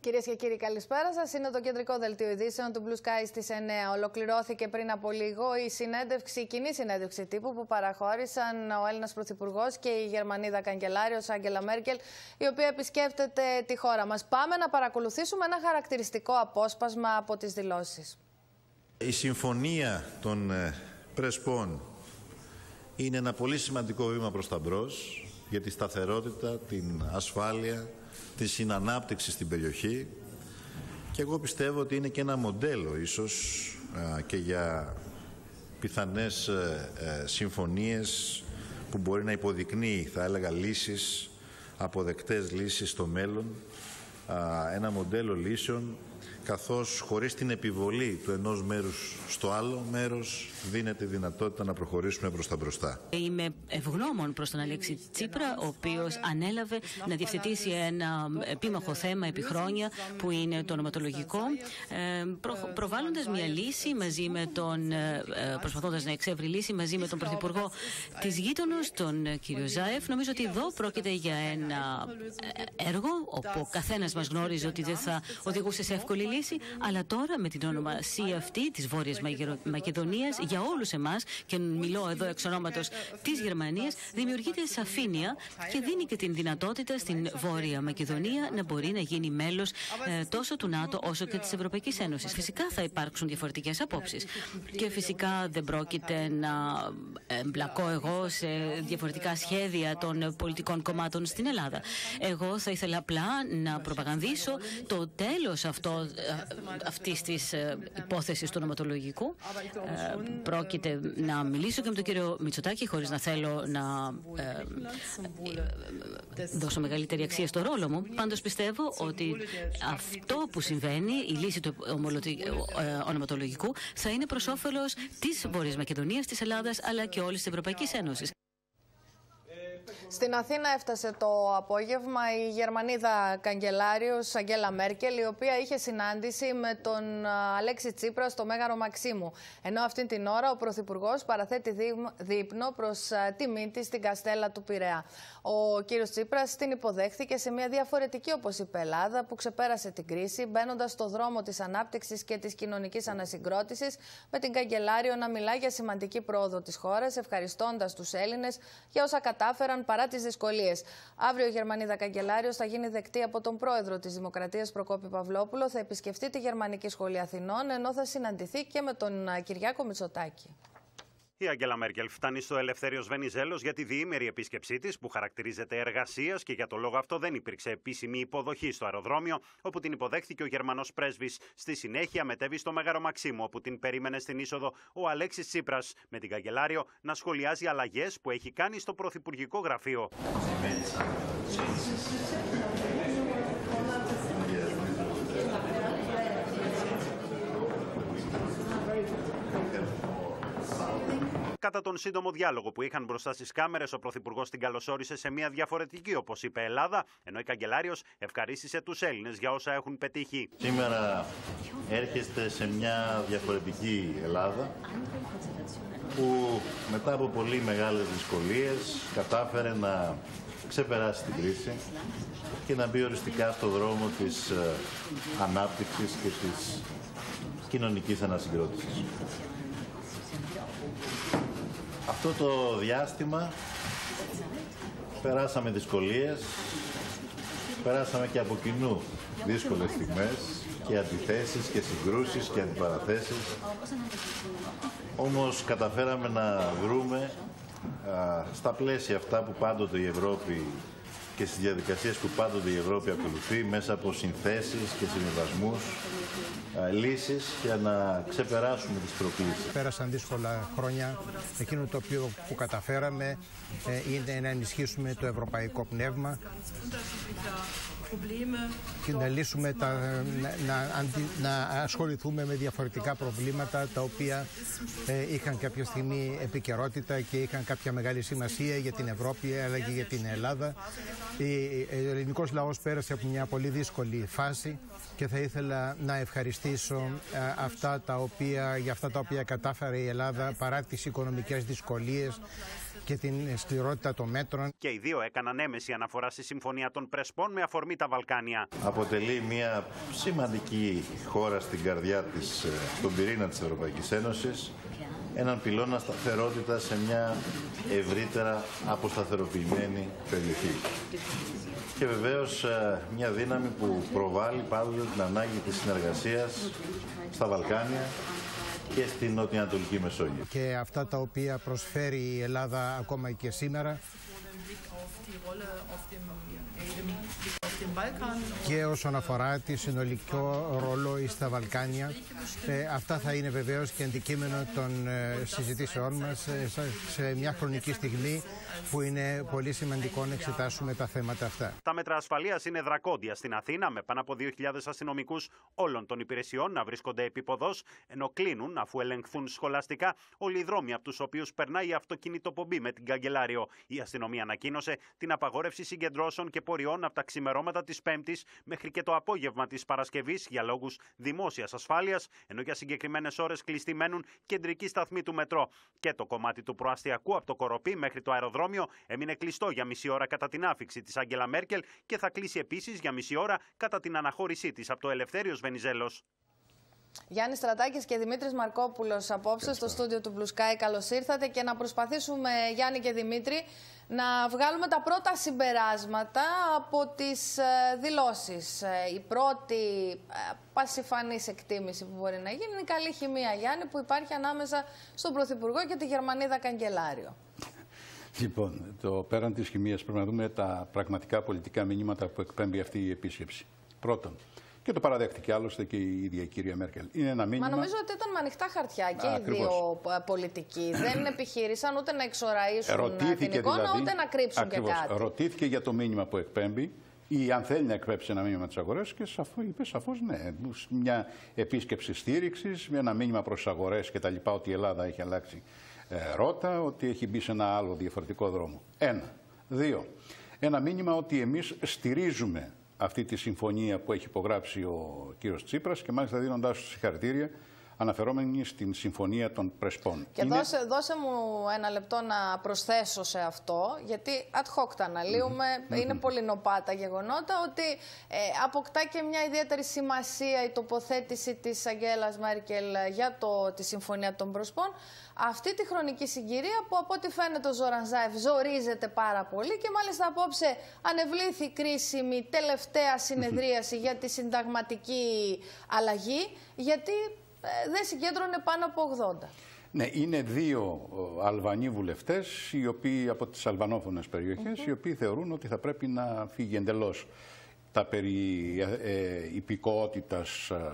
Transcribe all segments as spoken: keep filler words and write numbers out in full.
Κυρίες και κύριοι, καλησπέρα σας. Είναι το κεντρικό δελτίο ειδήσεων του Blue Sky στις εννιά. Ολοκληρώθηκε πριν από λίγο η συνέντευξη, η κοινή συνέντευξη τύπου που παραχώρησαν ο Έλληνας Πρωθυπουργός και η Γερμανίδα Καγκελάριος Άγγελα Μέρκελ, η οποία επισκέπτεται τη χώρα μας. Πάμε να παρακολουθήσουμε ένα χαρακτηριστικό απόσπασμα από τις δηλώσεις. Η συμφωνία των Πρεσπών είναι ένα πολύ σημαντικό βήμα προς τα μπρος για τη σταθερότητα, την ασφάλεια, τη συνανάπτυξη στην περιοχή, και εγώ πιστεύω ότι είναι και ένα μοντέλο ίσως α, και για πιθανές ε, ε, συμφωνίες που μπορεί να υποδεικνύει, θα έλεγα, λύσεις, αποδεκτές λύσεις στο μέλλον, α, ένα μοντέλο λύσεων, καθώς χωρίς την επιβολή του ενός μέρους στο άλλο μέρος δίνεται δυνατότητα να προχωρήσουμε προς τα μπροστά. Είμαι ευγνώμων προς τον Αλέξη Τσίπρα, ο οποίος ανέλαβε να διευθετήσει ένα επίμαχο θέμα επί χρόνια που είναι το ονοματολογικό, προ, προβάλλοντας μια λύση μαζί με τον, προσπαθώντας να εξεύρει λύση μαζί με τον Πρωθυπουργό της γείτονος, τον κύριο Ζάεφ. Νομίζω ότι εδώ πρόκειται για ένα έργο όπου ο καθένας μας γνώριζε ότι δεν θα οδηγούσε σε εύκολη λύση, αλλά τώρα με την ονομασία αυτή της Βόρειας Μακεδονίας, για όλους εμάς, και μιλώ εδώ εξ ονόματος της Γερμανίας, δημιουργείται σαφήνεια και δίνει και την δυνατότητα στην Βόρεια Μακεδονία να μπορεί να γίνει μέλος ε, τόσο του ΝΑΤΟ όσο και της Ευρωπαϊκής Ένωσης. Φυσικά θα υπάρξουν διαφορετικές απόψεις και φυσικά δεν πρόκειται να εμπλακώ εγώ σε διαφορετικά σχέδια των πολιτικών κομμάτων στην Ελλάδα. Εγώ θα ήθελα απλά να προπαγανδίσω το τέλος αυτό, αυτής της υπόθεσης του ονοματολογικού. Ε, πρόκειται να μιλήσω και με τον κύριο Μητσοτάκη, χωρίς να θέλω να ε, ε, δώσω μεγαλύτερη αξία στο ρόλο μου. Πάντως πιστεύω ότι αυτό που συμβαίνει, η λύση του ονοματολογικού, θα είναι προς όφελος της Βόρειας Μακεδονίας, της Ελλάδας, αλλά και όλης της Ευρωπαϊκής Ένωσης. Στην Αθήνα έφτασε το απόγευμα η Γερμανίδα Καγκελάριος Αγγέλα Μέρκελ, η οποία είχε συνάντηση με τον Αλέξη Τσίπρα στο Μέγαρο Μαξίμου. Ενώ αυτήν την ώρα ο Πρωθυπουργός παραθέτει δείπνο προς τιμή της στην Καστέλα του Πειραιά. Ο κύριος Τσίπρας την υποδέχθηκε σε μια διαφορετική, όπως είπε, Ελλάδα, που ξεπέρασε την κρίση, μπαίνοντας στο δρόμο της ανάπτυξης και της κοινωνικής ανασυγκρότησης, με την Καγκελάριο να μιλά για σημαντική πρόοδο της χώρας, ευχαριστώντας τους Έλληνες για όσα κατάφεραν παρά τις δυσκολίες. Αύριο η Γερμανίδα Καγκελάριος θα γίνει δεκτή από τον πρόεδρο της Δημοκρατίας Προκόπη Παυλόπουλο, θα επισκεφτεί τη Γερμανική Σχολή Αθηνών, ενώ θα συναντηθεί και με τον Κυριάκο Μητσοτάκη. Η Αγγέλα Μέρκελ φτάνει στο Ελευθέριος Βενιζέλος για τη διήμερη επίσκεψή της, που χαρακτηρίζεται εργασίας, και για το λόγο αυτό δεν υπήρξε επίσημη υποδοχή στο αεροδρόμιο, όπου την υποδέχθηκε ο Γερμανός πρέσβης. Στη συνέχεια μετέβη στο Μέγαρο Μαξίμου, όπου την περίμενε στην είσοδο ο Αλέξης Τσίπρας, με την Καγκελάριο να σχολιάζει αλλαγές που έχει κάνει στο Πρωθυπουργικό Γραφείο. Κατά τον σύντομο διάλογο που είχαν μπροστά στις κάμερες, ο Πρωθυπουργός την καλωσόρισε σε μια διαφορετική, όπως είπε, Ελλάδα, ενώ η Καγκελάριος ευχαρίστησε τους Έλληνες για όσα έχουν πετύχει. Σήμερα έρχεστε σε μια διαφορετική Ελλάδα, που μετά από πολύ μεγάλες δυσκολίες κατάφερε να ξεπεράσει την κρίση και να μπει οριστικά στο δρόμο της ανάπτυξης και της κοινωνικής ανασυγκρότησης. Αυτό το διάστημα περάσαμε δυσκολίες, περάσαμε και από κοινού δύσκολες στιγμές και αντιθέσεις και συγκρούσεις και αντιπαραθέσεις. Όμως καταφέραμε να βρούμε α, στα πλαίσια αυτά που πάντοτε η Ευρώπη και στις διαδικασίες που πάντοτε η Ευρώπη ακολουθεί, μέσα από συνθέσεις και συμβιβασμούς, λύσεις για να ξεπεράσουμε τις προκλήσεις. Πέρασαν δύσκολα χρόνια. Εκείνο το οποίο που καταφέραμε ε, είναι να ενισχύσουμε το ευρωπαϊκό πνεύμα και να λύσουμε τα, να, να, να ασχοληθούμε με διαφορετικά προβλήματα τα οποία ε, είχαν κάποια στιγμή επικαιρότητα και είχαν κάποια μεγάλη σημασία για την Ευρώπη αλλά και για την Ελλάδα. Ο ελληνικός λαός πέρασε από μια πολύ δύσκολη φάση και θα ήθελα να ευχαριστήσω αυτά τα οποία, για αυτά τα οποία κατάφερε η Ελλάδα παρά τις οικονομικές δυσκολίες, και την σκληρότητα των μέτρων. Και οι δύο έκαναν έμεση αναφορά στη Συμφωνία των Πρεσπών με αφορμή τα Βαλκάνια. Αποτελεί μια σημαντική χώρα στην καρδιά της, στον πυρήνα της Ευρωπαϊκής Ένωσης, έναν πυλώνα σταθερότητα σε μια ευρύτερα αποσταθεροποιημένη περιοχή. Και βεβαίως μια δύναμη που προβάλλει πάντοτε την ανάγκη της συνεργασίας στα Βαλκάνια και στην νοτιοανατολική Μεσόγειο. Και αυτά τα οποία προσφέρει η Ελλάδα ακόμα και σήμερα και όσον αφορά τη συνολικό ρόλο στα Βαλκάνια, ε, αυτά θα είναι βεβαίως και αντικείμενο των ε, συζητήσεών μας ε, σε μια χρονική στιγμή που είναι πολύ σημαντικό να εξετάσουμε τα θέματα αυτά. Τα μέτρα ασφαλείας είναι δρακόντια στην Αθήνα, με πάνω από δύο χιλιάδες αστυνομικούς όλων των υπηρεσιών να βρίσκονται επίποδος, ενώ κλείνουν, αφού ελεγχθούν σχολαστικά, όλοι οι δρόμοι από τους οποίους περνάει η αυτοκινητοπομπή με την Καγκελάριο. Η αστυνομία ανακοίνωσε την απαγόρευση συγκεντρώσεων και πορειών από τα ξημερώματα της Πέμπτης μέχρι και το απόγευμα της Παρασκευής για λόγους δημόσιας ασφάλειας, ενώ για συγκεκριμένες ώρες κλειστοί μένουν κεντρικοί σταθμοί του μετρό. Και το κομμάτι του προαστιακού από το Κοροπή μέχρι το αεροδρόμιο έμεινε κλειστό για μισή ώρα κατά την άφιξη της Άγγελα Μέρκελ και θα κλείσει επίσης για μισή ώρα κατά την αναχώρησή της από το Ελευθέριος Βενιζέλος. Γιάννη Στρατάκης και Δημήτρης Μαρκόπουλος απόψε στο στούντιο του Blue Sky. Καλώς ήρθατε και να προσπαθήσουμε, Γιάννη και Δημήτρη, να βγάλουμε τα πρώτα συμπεράσματα από τις δηλώσεις. Η πρώτη πασιφανής εκτίμηση που μπορεί να γίνει είναι η καλή χημεία, Γιάννη, που υπάρχει ανάμεσα στον Πρωθυπουργό και τη Γερμανίδα Καγκελάριο. Λοιπόν, το πέραν της χημείας πρέπει να δούμε τα πραγματικά πολιτικά μηνύματα που εκπέμπει αυτή η επίσκεψη. Πρώτον, και το παραδέχτηκε άλλωστε και η ίδια η κυρία Μέρκελ. Είναι ένα μήνυμα. Μα νομίζω ότι ήταν με ανοιχτά χαρτιά και οι δύο πολιτικοί. Δεν επιχείρησαν ούτε να εξοραίσουν Ρωτήθηκε την εικόνα, δηλαδή, ούτε να κρύψουν ακριβώς, και κάτι. Ρωτήθηκε για το μήνυμα που εκπέμπει ή αν θέλει να εκπέμψει ένα μήνυμα της αγοράς και σαφώς είπε σαφώς ναι. Μια επίσκεψη στήριξης, ένα μήνυμα προς τις αγορές και τα λοιπά, ότι η Ελλάδα έχει αλλάξει ε, ρότα, ότι έχει μπει σε ένα άλλο διαφορετικό δρόμο. Ένα. Δύο. Ένα μήνυμα ότι εμείς στηρίζουμε αυτή τη συμφωνία που έχει υπογράψει ο κύριος Τσίπρας και μάλιστα δίνοντάς του συγχαρητήρια αναφερόμενοι στην συμφωνία των Πρεσπών. Και είναι... δώσε, δώσε μου ένα λεπτό να προσθέσω σε αυτό, γιατί ad hoc τα αναλύουμε, mm-hmm. είναι πολύ νοπά τα γεγονότα, ότι ε, αποκτά και μια ιδιαίτερη σημασία η τοποθέτηση της Αγγέλας Μέρκελ για το, τη συμφωνία των Πρεσπών. Αυτή τη χρονική συγκυρία που από ό,τι φαίνεται ο Ζόραν Ζάεφ ζορίζεται πάρα πολύ και μάλιστα απόψε ανεβλήθη κρίσιμη τελευταία συνεδρίαση για τη συνταγματική αλλαγή, γιατί ε, δεν συγκέντρωνε πάνω από ογδόντα. Ναι, είναι δύο Αλβανοί βουλευτές, οι οποίοι από τις αλβανόφωνες περιοχές, mm-hmm. οι οποίοι θεωρούν ότι θα πρέπει να φύγει εντελώς τα περί ε, υπηκότητας ε,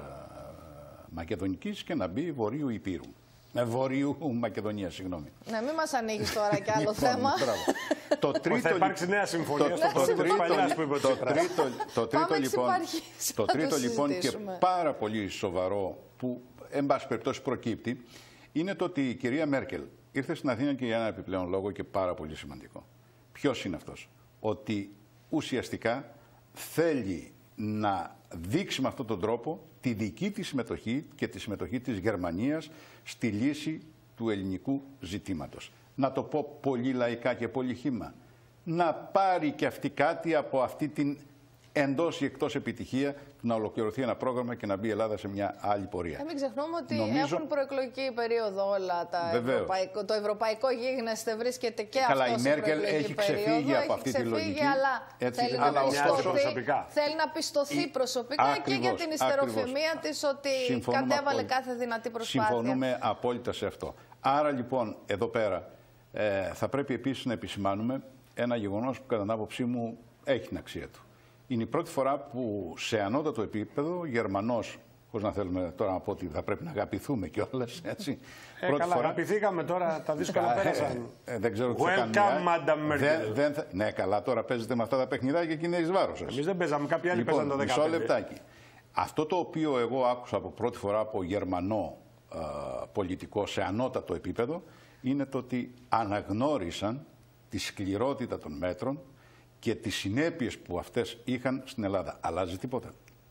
μακεδονικής και να μπει Βορείου Υπήρου. Ε, Βορείου Μακεδονία, συγγνώμη. Ναι, μην μας ανοίγεις τώρα κι άλλο θέμα. Το τρίτο, θα υπάρξει νέα συμφωνία στο πρώτο της παλιάς που είπε ο Τσίπρας. Το τρίτο λοιπόν, το τρίτο λοιπόν και πάρα πολύ σοβαρό που εν πάση περιπτώσει προκύπτει είναι το ότι η κυρία Μέρκελ ήρθε στην Αθήνα και για ένα επιπλέον λόγο και πάρα πολύ σημαντικό. Ποιος είναι αυτός? Ότι ουσιαστικά θέλει να δείξει με αυτόν τον τρόπο τη δική της συμμετοχή και τη συμμετοχή της Γερμανίας στη λύση του ελληνικού ζητήματος. Να το πω πολύ λαϊκά και πολύ χύμα. Να πάρει και αυτή κάτι από αυτή την εντός ή εκτός επιτυχία του να ολοκληρωθεί ένα πρόγραμμα και να μπει η Ελλάδα σε μια άλλη πορεία. Ε, μην ξεχνούμε ότι Νομίζω... έχουν προεκλογική περίοδο όλα τα ευρωπαϊκό, το ευρωπαϊκό γίγνεσθε βρίσκεται και Καλά, αυτό η Μέρκελ έχει ξεφύγει περίοδο, από αυτή έχει τη λογική. Αλλά έτσι, θέλει, αλλά να ωστόσο, θέλει να πιστωθεί η... προσωπικά ακριβώς, και για την ιστεροφημία της ότι συμφωνούμε κατέβαλε απόλυτα. κάθε δυνατή προσπάθεια. Συμφωνούμε απόλυτα σε αυτό. Άρα λοιπόν εδώ πέρα ε, θα πρέπει επίσης να επισημάνουμε ένα γεγονός που κατά την άποψή μου έχει την αξία του. Είναι η πρώτη φορά που σε ανώτατο επίπεδο Γερμανός, χωρίς να θέλουμε τώρα να πω ότι θα πρέπει να αγαπηθούμε κιόλας, έτσι. Ε, πρώτη καλά, φορά... αγαπηθήκαμε τώρα, τα δύσκολα πέρασαν. Ε, ε, δεν ξέρω τι θα κάνει. Welcome, Madame Merkel. Δεν, θα... Ναι, καλά, τώρα παίζετε με αυτά τα παιχνιδάκια και είναι εις βάρος σας. Εμείς δεν παίζαμε, κάποιοι άλλοι λοιπόν, παίζαν το δεκαπέντε. Μισό λεπτάκι. Αυτό το οποίο εγώ άκουσα από πρώτη φορά από Γερμανό ε, πολιτικό σε ανώτατο επίπεδο είναι το ότι αναγνώρισαν τη σκληρότητα των μέτρων και τις συνέπειες που αυτές είχαν στην Ελλάδα. Αλλάζει τίποτα? Όχι.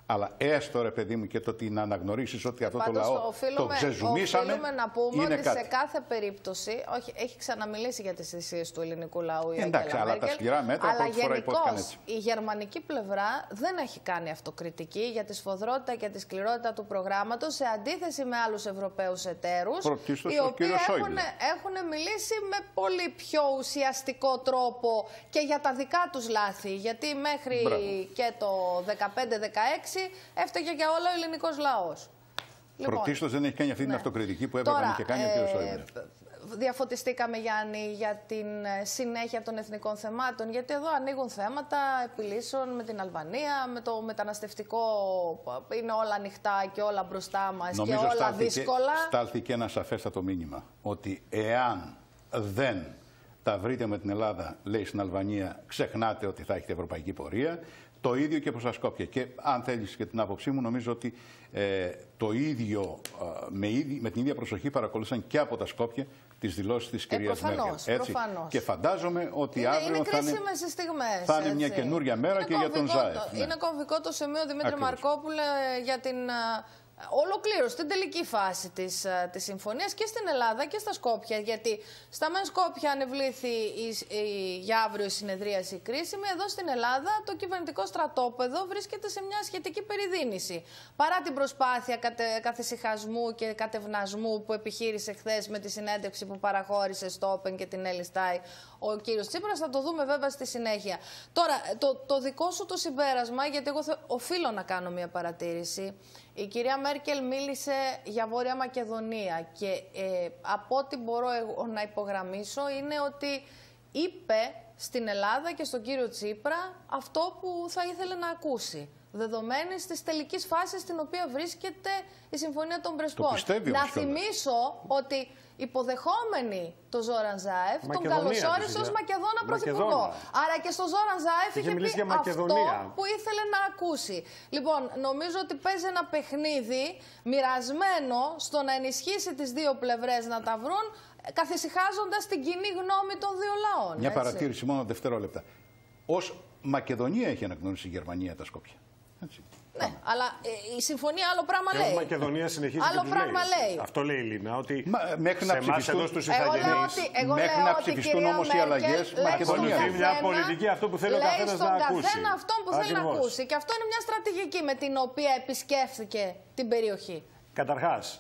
Αλλά έστω, ρε παιδί μου, και το ότι να αναγνωρίσεις ότι αυτό Πάντως, το λαό οφείλουμε, το ξεζουμίσαμε. Οφείλουμε να πούμε είναι ότι κάτι. σε κάθε περίπτωση. Όχι, έχει ξαναμιλήσει για τις θυσίες του ελληνικού λαού η Εντάξει, Αγγέλα αλλά Μέρκελ, τα σκληρά μέτρα αλλά πρώτη φορά υπόθηκαν έτσι. Η γερμανική πλευρά δεν έχει κάνει αυτοκριτική για τη σφοδρότητα και τη σκληρότητα του προγράμματος σε αντίθεση με άλλους Ευρωπαίους εταίρους, οι οποίοι έχουν, έχουν μιλήσει με πολύ πιο ουσιαστικό τρόπο και για τα δικά τους λάθη. Γιατί μέχρι Μπράβο. και το δεκαπέντε δεκαέξι έφταιγε για όλα ο ελληνικός λαός. Λοιπόν, πρωτίστως δεν έχει κάνει αυτή την ναι. αυτοκριτική που έπρεπε να είχε κάνει ο κ. Σόιμπλε. Διαφωτιστήκαμε, Γιάννη, για την συνέχεια των εθνικών θεμάτων, γιατί εδώ ανοίγουν θέματα επιλύσεων με την Αλβανία, με το μεταναστευτικό, είναι όλα ανοιχτά και όλα μπροστά μας Νομίζω και όλα στάλθηκε, δύσκολα. Στάλθηκε ένα σαφέστατο μήνυμα, ότι εάν δεν τα βρείτε με την Ελλάδα, λέει στην Αλβανία, ξεχνάτε ότι θα έχετε ευρωπαϊκή πορεία. Το ίδιο και προς τα Σκόπια. Και αν θέλεις και την άποψή μου, νομίζω ότι ε, το ίδιο, ε, με, ίδι, με την ίδια προσοχή παρακολούθησαν και από τα Σκόπια τις δηλώσεις της κυρίας ε, Μέρκελ. Έτσι. Και φαντάζομαι ότι είναι, αύριο είναι θα, είναι, στιγμές, θα είναι μια καινούρια μέρα είναι και για τον Ζάεφ. Ναι. Είναι κομβικό το σημείο, Δημήτρη Μαρκόπουλε, για την ολοκλήρωση, την τελική φάση της, της συμφωνίας και στην Ελλάδα και στα Σκόπια. Γιατί στα μεν Σκόπια ανεβλήθη η, η, για αύριο η συνεδρίαση κρίσιμη. Εδώ στην Ελλάδα το κυβερνητικό στρατόπεδο βρίσκεται σε μια σχετική περιδίνηση. Παρά την προσπάθεια κατε, καθησυχασμού και κατευνασμού που επιχείρησε χθες με τη συνέντευξη που παραχώρησε στο Open και την Έλλη Στάι ο κύριος Τσίπρας, θα το δούμε βέβαια στη συνέχεια. Τώρα, το, το δικό σου το συμπέρασμα, γιατί εγώ θα, οφείλω να κάνω μια παρατήρηση. Η κυρία Μέρκελ μίλησε για Βόρεια Μακεδονία και ε, από ό,τι μπορώ εγώ να υπογραμμίσω είναι ότι είπε στην Ελλάδα και στον κύριο Τσίπρα αυτό που θα ήθελε να ακούσει. Δεδομένης της τελικής φάσης στην οποία βρίσκεται η Συμφωνία των Πρεσπών. Να θυμίσω ότι υποδεχόμενοι το Ζόραν Ζάεφ τον καλωσόρισε ως Μακεδόνα Πρωθυπουργό. Άρα και στο Ζόραν Ζάεφ είχε, είχε πει αυτό που ήθελε να ακούσει. Λοιπόν, νομίζω ότι παίζει ένα παιχνίδι μοιρασμένο στο να ενισχύσει τις δύο πλευρές να τα βρουν, καθησυχάζοντας την κοινή γνώμη των δύο λαών. Μια έτσι. παρατήρηση μόνο δευτερόλεπτα. Ως Μακεδονία έχει αναγνωρίσει η Γερμανία τα Σκόπια. Έτσι. Ναι, Πάμε. αλλά ε, η συμφωνία άλλο πράγμα και λέει. Η Μακεδονία συνεχίζει άλλο και πράγμα λέει. λέει. Αυτό λέει η Λίνα, ότι Μα, μέχρι σε να ψηφιστούν, εμάς εδώ στους ηθαγενείς, μέχρι να ψηφιστούν όμως οι αλλαγές, Μακεδονία. Είναι μια πολιτική αυτό που θέλει ο καθένας να ακούσει. Λέει στον καθένα αυτό που θέλει Ακριβώς. να ακούσει. Και αυτό είναι μια στρατηγική με την οποία επισκέφθηκε την περιοχή. Καταρχάς,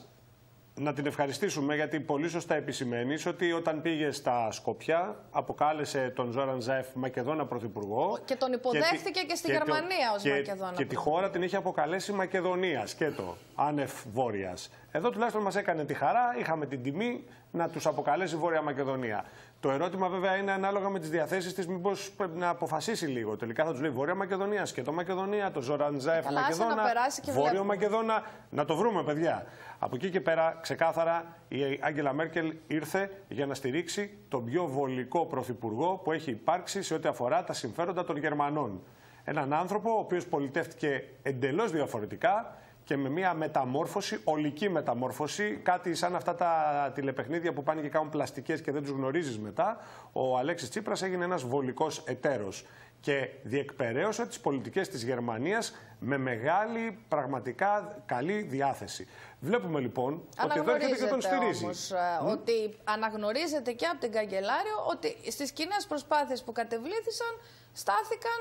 να την ευχαριστήσουμε γιατί πολύ σωστά επισημαίνεις ότι όταν πήγε στα Σκοπιά αποκάλεσε τον Ζόραν Ζάεφ Μακεδόνα Πρωθυπουργό. Και τον υποδέχθηκε και, και στη και Γερμανία το, ως και, Μακεδόνα. Και τη χώρα την είχε αποκαλέσει Μακεδονία, σκέτο, άνευ Βόρειας. Εδώ τουλάχιστον μας έκανε τη χαρά, είχαμε την τιμή να τους αποκαλέσει Βόρεια Μακεδονία. Το ερώτημα βέβαια είναι ανάλογα με τις διαθέσεις της, μήπως πρέπει να αποφασίσει λίγο. Τελικά θα τους λέει Βόρεια Μακεδονία, σκέτο Μακεδονία, το Ζόραν Ζάεφ Μακεδόνα, Βόρειο Μακεδόνα. Να το βρούμε, παιδιά. Από εκεί και πέρα, ξεκάθαρα, η Άγγελα Μέρκελ ήρθε για να στηρίξει τον πιο βολικό πρωθυπουργό που έχει υπάρξει σε ό,τι αφορά τα συμφέροντα των Γερμανών. Έναν άνθρωπο ο οποίος πολιτεύτηκε εντελώς διαφορετικά και με μια μεταμόρφωση, ολική μεταμόρφωση, κάτι σαν αυτά τα τηλεπαιχνίδια που πάνε και κάνουν πλαστικές και δεν τους γνωρίζεις μετά. Ο Αλέξης Τσίπρας έγινε ένας βολικός εταίρος και διεκπεραίωσε τις πολιτικές της Γερμανίας με μεγάλη, πραγματικά καλή διάθεση. Βλέπουμε λοιπόν ότι εδώ έρχεται και τον στηρίζει. Όμως, mm. ότι αναγνωρίζεται και από την Καγκελάριο ότι στις κοινές προσπάθειες που κατεβλήθησαν στάθηκαν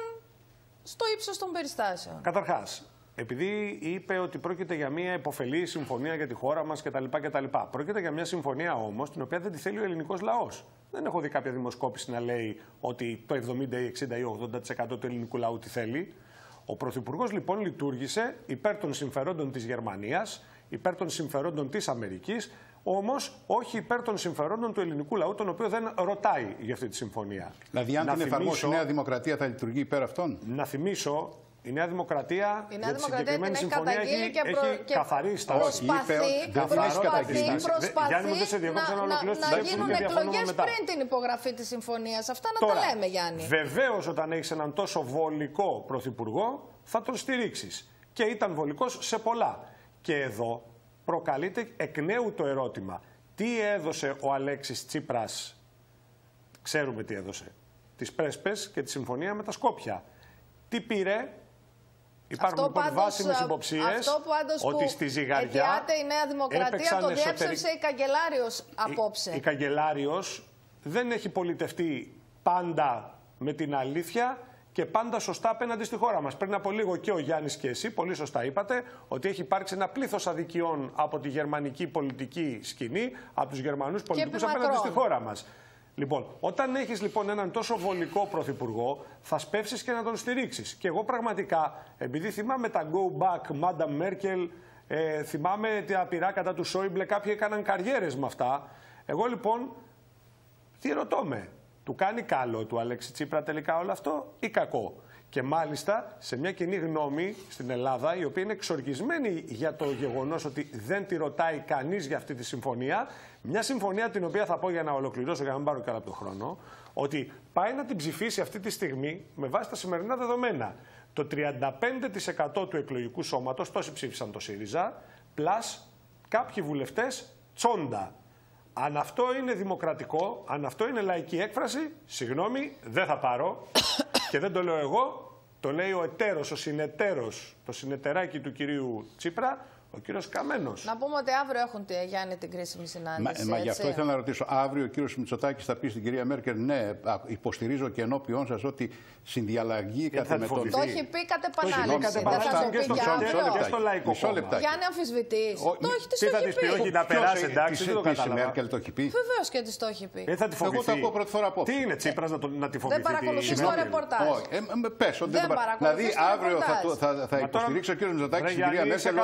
στο ύψος των περιστάσεων. Καταρχάς, επειδή είπε ότι πρόκειται για μια υποφελή συμφωνία για τη χώρα μας κτλ. κτλ. Πρόκειται για μια συμφωνία όμως την οποία δεν τη θέλει ο ελληνικός λαός. Δεν έχω δει κάποια δημοσκόπηση να λέει ότι το εβδομήντα, εξήντα ή ογδόντα τοις εκατό του ελληνικού λαού τη θέλει. Ο Πρωθυπουργός λοιπόν λειτουργήσε υπέρ των συμφερόντων της Γερμανίας, υπέρ των συμφερόντων της Αμερικής, όμως όχι υπέρ των συμφερόντων του ελληνικού λαού, τον οποίο δεν ρωτάει για αυτή τη συμφωνία. Δηλαδή, αν να την θυμίσω, εφαρμόσει η Νέα Δημοκρατία, θα λειτουργεί υπέρ αυτών. Να θυμίσω. Η Νέα Δημοκρατία η Νέα για τη Δημοκρατία συγκεκριμένη έχει συμφωνία έχει, και προ... έχει και καθαρή στάση. Προσπαθεί, προσπαθεί, προσπαθεί Γιάννη μου, δεν σε διακόψα να ολοκληρώσει τη να γίνουν εκλογές πριν την υπογραφή της συμφωνίας. Αυτά να Τώρα, τα λέμε, Γιάννη. Βεβαίως, όταν έχεις έναν τόσο βολικό πρωθυπουργό, θα τον στηρίξεις. Και ήταν βολικός σε πολλά. Και εδώ προκαλείται εκ νέου το ερώτημα. Τι έδωσε ο Αλέξης Τσίπρας, ξέρουμε τι έδωσε, τις Πρέσπες και τη συμφωνία με τα Σκόπια. Τι πήρε Υπάρχουν λοιπόν βάσιμες υποψίες ότι στη Ζυγαριά η Νέα Δημοκρατία το διέψευσε εστερι... η καγκελάριος απόψε. Η, η καγκελάριος δεν έχει πολιτευτεί πάντα με την αλήθεια και πάντα σωστά απέναντι στη χώρα μας. Πριν από λίγο και ο Γιάννης και εσύ πολύ σωστά είπατε ότι έχει υπάρξει ένα πλήθος αδικιών από τη γερμανική πολιτική σκηνή, από τους Γερμανούς πολιτικούς απέναντι στη χώρα μας. Λοιπόν, όταν έχεις λοιπόν έναν τόσο βολικό πρωθυπουργό, θα σπεύσεις και να τον στηρίξεις. Και εγώ πραγματικά, επειδή θυμάμαι τα go back, Madame Merkel, ε, θυμάμαι τα πειρά κατά του Σόιμπλε, κάποιοι έκαναν καριέρες με αυτά. Εγώ λοιπόν, τι ρωτώ με, του κάνει καλό του Αλέξη Τσίπρα τελικά όλο αυτό ή κακό? Και μάλιστα σε μια κοινή γνώμη στην Ελλάδα, η οποία είναι εξοργισμένη για το γεγονός ότι δεν τη ρωτάει κανείς για αυτή τη συμφωνία, μια συμφωνία την οποία θα πω για να ολοκληρώσω, για να μην πάρω καλά από τον χρόνο, ότι πάει να την ψηφίσει αυτή τη στιγμή με βάση τα σημερινά δεδομένα. Το τριάντα πέντε τοις εκατό του εκλογικού σώματος, τόσοι ψήφισαν το ΣΥΡΙΖΑ, πλας κάποιοι βουλευτές τσόντα. Αν αυτό είναι δημοκρατικό, αν αυτό είναι λαϊκή έκφραση, συγγνώμη, δεν θα πάρω. Και δεν το λέω εγώ, το λέει ο εταίρος, ο συνεταίρος, το συνεταιράκι του κυρίου Τσίπρα, ο κύριος Καμένος. Να πούμε ότι αύριο έχουν, Γιάννη, την κρίσιμη συνάντηση. Μα, μα γι' αυτό ήθελα να ρωτήσω. Αύριο ο κύριος Μητσοτάκης θα πει στην κυρία Μέρκελ, ναι, υποστηρίζω και ενώπιον σας ότι συνδιαλλαγήκατε με τον. Το έχει πει κατ' επανάληψη. Δεν θα το πει και στο Λαϊκό Κόμμα. Γιάννη, αμφισβητείς. Το έχει της το έχει πει. Όχι, να περάσει, εντάξει, δεν το κατάλαβα. Η Μέρκελ το έχει πει. Βεβαίως και της το έχει πει. Δεν θα τη φοβηθεί. Εγώ το ακούω πρώτη φορά απόψε. Τι είναι Τσίπρας να τη φοβηθεί? Δεν παρακολουθείς το ρεπορτάζ. Πες ότι δεν παρακολουθείς. Δηλαδή αύριο θα υποστηρίξει ο κύριος Μητσοτάκης την κυρία Μέρκελ.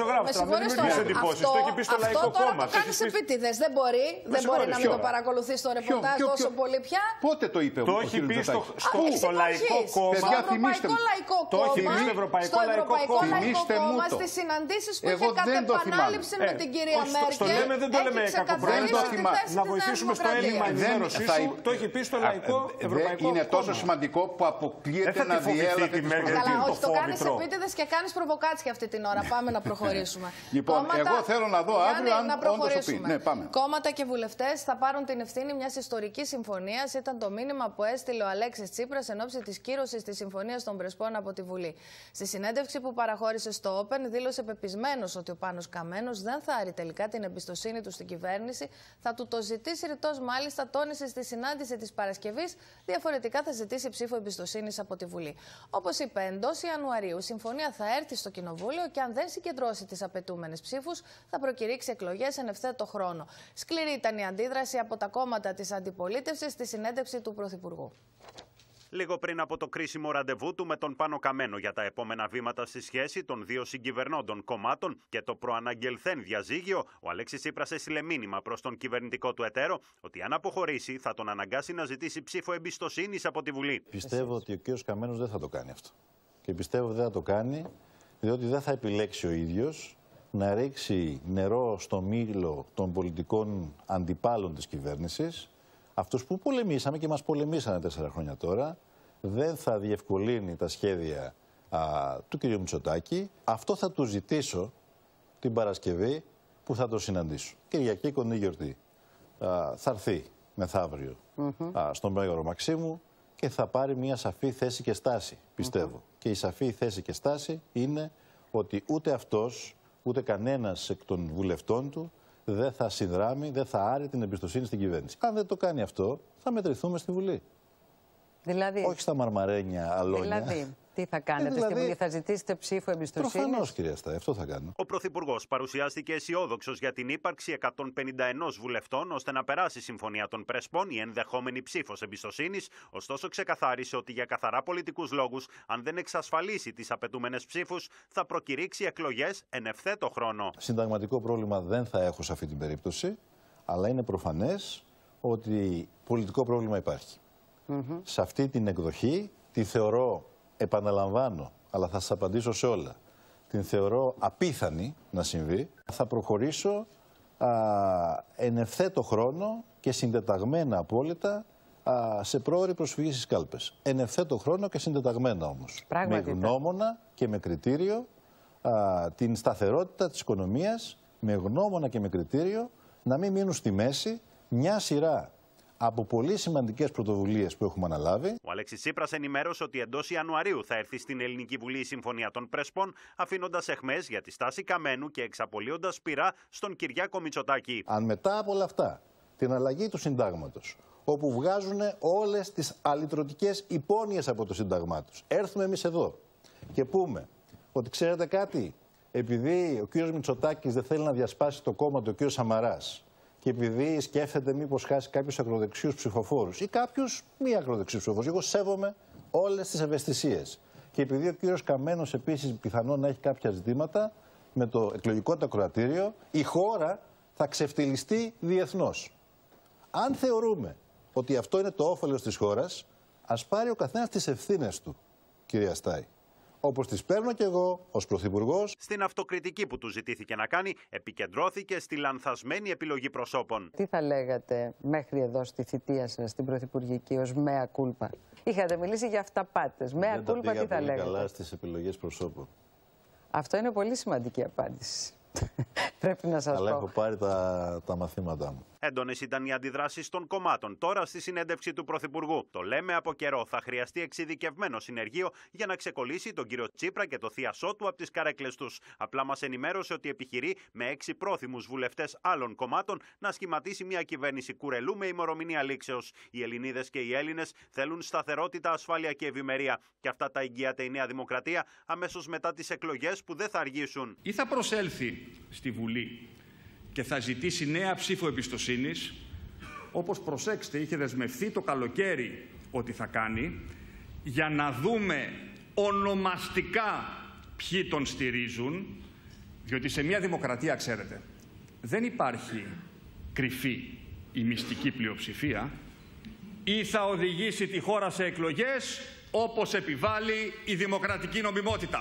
Το έχει πει στο Λαϊκό Κόμμα. Το κάνεις επίτηδες. Δεν μπορεί, δεν μπορεί να μην το παρακολουθείς το ρεπορτάζ τόσο πολύ πια. Πότε το είπε ο Το έχει πει στο Λαϊκό Κόμμα. Στο Ευρωπαϊκό Λαϊκό Το έχει πει στο Ευρωπαϊκό Λαϊκό Κόμμα στις συναντήσεις που είχε κατ' επανάληψη με την κυρία Μέρκελ. Στο λέμε, δεν το λέμε κακοπρόεδρο. Να βοηθήσουμε στο έλλειμμα ενημέρωσή σου. Το έχει πει στο Λαϊκό Ευρωπαϊκό Κόμμα. Είναι τόσο σημαντικό που αποκλείεται να διέλαβε τη Μέρκελ. Όχι, το κάνεις επίτηδες και κάνεις προβοκάτσια αυτή την ώρα. Πάμε να προχωρήσουμε. Λοιπόν, εγώ θέλω να δω αύριο αν όντως το πει. Ναι, πάμε. Κόμματα και βουλευτές θα πάρουν την ευθύνη μιας ιστορικής συμφωνίας. Ήταν το μήνυμα που έστειλε ο Αλέξης Τσίπρας εν ώψη της κύρωσης της Συμφωνίας των Πρεσπών από τη Βουλή. Στη συνέντευξη που παραχώρησε στο Open, δήλωσε πεπισμένος ότι ο Πάνος Καμένος δεν θα άρει τελικά την εμπιστοσύνη του στην κυβέρνηση. Θα του το ζητήσει ρητός, μάλιστα, τόνισε στη συνάντηση της Παρασκευής. Διαφορετικά θα ζητήσει ψήφο εμπιστοσύνης από τη Βουλή. Όπως είπε, εντός Ιανουαρίου η συμφωνία θα έρθει στο Κοινοβούλιο και αν δεν συγκεντρώσει τις απαιτούμενες ψήφους, θα προκηρύξει εκλογές εν ευθέτω χρόνο. Σκληρή ήταν η αντίδραση από τα κόμματα της αντιπολίτευσης στη συνέντευξη του Πρωθυπουργού. Λίγο πριν από το κρίσιμο ραντεβού του με τον Πάνο Καμένο για τα επόμενα βήματα στη σχέση των δύο συγκυβερνώντων κομμάτων και το προαναγγελθέν διαζύγιο, ο Αλέξης Τσίπρας έστειλε μήνυμα προς τον κυβερνητικό του εταίρο ότι αν αποχωρήσει θα τον αναγκάσει να ζητήσει ψήφο εμπιστοσύνης από τη Βουλή. Πιστεύω ότι ο κ. Καμένος δεν θα το κάνει αυτό. Και πιστεύω ότι δεν θα το κάνει διότι δεν θα επιλέξει ο ίδιος να ρίξει νερό στο μήλο των πολιτικών αντιπάλων της κυβέρνησης. Αυτούς που πολεμήσαμε και μας πολεμήσανε τέσσερα χρόνια τώρα, δεν θα διευκολύνει τα σχέδια α, του κ. Μητσοτάκη. Αυτό θα του ζητήσω την Παρασκευή που θα το συναντήσω. Κυριακή κοντή γιορτή. Α, θα έρθει μεθαύριο mm-hmm. α, στον Μέγαρο Μαξίμου και θα πάρει μια σαφή θέση και στάση, πιστεύω. Mm-hmm. Και η σαφή θέση και στάση είναι ότι ούτε αυτός, ούτε κανένας εκ των βουλευτών του δεν θα συνδράμει, δεν θα άρει την εμπιστοσύνη στην κυβέρνηση. Αν δεν το κάνει αυτό, θα μετρηθούμε στη Βουλή. Δηλαδή, όχι στα μαρμαρένια αλόνια. Δηλαδή, τι θα κάνετε δηλαδή, στη Βουλή, θα ζητήσετε ψήφο εμπιστοσύνης? Προφανώς, κυρία Στάι, αυτό θα κάνω. Ο Πρωθυπουργός παρουσιάστηκε αισιόδοξος για την ύπαρξη εκατόν πενήντα ένα βουλευτών ώστε να περάσει η Συμφωνία των Πρεσπών, η ενδεχόμενη ψήφος εμπιστοσύνης. Ωστόσο, ξεκαθάρισε ότι για καθαρά πολιτικούς λόγους, αν δεν εξασφαλίσει τις απαιτούμενες ψήφους, θα προκηρύξει εκλογές εν ευθέτω χρόνο. Συνταγματικό πρόβλημα δεν θα έχω σε αυτή την περίπτωση, αλλά είναι προφανές ότι πολιτικό πρόβλημα υπάρχει. Mm-hmm. Σε αυτή την εκδοχή τη θεωρώ, επαναλαμβάνω, αλλά θα σας απαντήσω σε όλα, την θεωρώ απίθανη να συμβεί. Θα προχωρήσω α, εν ευθέτω χρόνο και συντεταγμένα απόλυτα α, σε πρόωρη προσφυγή στις κάλπες. Εν ευθέτω χρόνο και συντεταγμένα όμως. Πράγματι, με γνώμονα και με κριτήριο α, την σταθερότητα της οικονομίας, με γνώμονα και με κριτήριο να μην μείνουν στη μέση μια σειρά από πολύ σημαντικές πρωτοβουλίες που έχουμε αναλάβει. Ο Αλέξης Τσίπρας ενημέρωσε ότι εντός Ιανουαρίου θα έρθει στην Ελληνική Βουλή η Συμφωνία των Πρεσπών, αφήνοντας αιχμές για τη στάση Καμένου και εξαπολύοντας πειρά στον Κυριάκο Μητσοτάκη. Αν μετά από όλα αυτά, την αλλαγή του συντάγματος, όπου βγάζουν όλες τις αλυτρωτικές υπόνοιες από το σύνταγμά τους, έρθουμε εμείς εδώ και πούμε ότι ξέρετε κάτι, επειδή ο κύριος Μητσοτάκης δεν θέλει να διασπάσει το κόμμα του, ο κύριος Σαμαράς, και επειδή σκέφτεται μήπως χάσει κάποιους ακροδεξιούς ψηφοφόρους ή κάποιους μη ακροδεξιούς ψηφοφόρους, εγώ σέβομαι όλες τις ευαισθησίες. Και επειδή ο κύριος Καμένος επίσης πιθανόν να έχει κάποια ζητήματα με το εκλογικό του ακροατήριο, η χώρα θα ξεφτυλιστεί διεθνώς. Αν θεωρούμε ότι αυτό είναι το όφελος της χώρας, ας πάρει ο καθένας τις ευθύνες του, κυρία Στάι. Όπως τις παίρνω κι εγώ ως Πρωθυπουργός. Στην αυτοκριτική που του ζητήθηκε να κάνει, επικεντρώθηκε στη λανθασμένη επιλογή προσώπων. Τι θα λέγατε μέχρι εδώ στη θητεία σας, στην Πρωθυπουργική, ως μέα κούλπα? Είχατε μιλήσει για αυταπάτες. Μέα κούλπα, τι θα λέγατε? Καλά στις επιλογές προσώπων. Αυτό είναι πολύ σημαντική απάντηση. Πρέπει να σας Αλλά πω. έχω πάρει τα, τα μαθήματά μου. Έντονες ήταν οι αντιδράσεις των κομμάτων. Τώρα στη συνέντευξη του Πρωθυπουργού. Το λέμε από καιρό. Θα χρειαστεί εξειδικευμένο συνεργείο για να ξεκολλήσει τον κύριο Τσίπρα και το θίασό του από τις καρέκλες τους. Απλά μας ενημέρωσε ότι επιχειρεί με έξι πρόθυμους βουλευτές άλλων κομμάτων να σχηματίσει μια κυβέρνηση κουρελού με ημερομηνία λήξεως. Οι Ελληνίδες και οι Έλληνες θέλουν σταθερότητα, ασφάλεια και ευημερία. Και αυτά τα εγγυάται η Νέα Δημοκρατία αμέσως μετά τις εκλογές που δεν θα αργήσουν. Ή θα προσέλθει στη Βουλή και θα ζητήσει νέα ψήφο εμπιστοσύνης, όπως, προσέξτε, είχε δεσμευθεί το καλοκαίρι ότι θα κάνει, για να δούμε ονομαστικά ποιοι τον στηρίζουν, διότι σε μια δημοκρατία, ξέρετε, δεν υπάρχει κρυφή ή μυστική πλειοψηφία, ή θα οδηγήσει τη χώρα σε εκλογές όπως επιβάλλει η δημοκρατική νομιμότητα.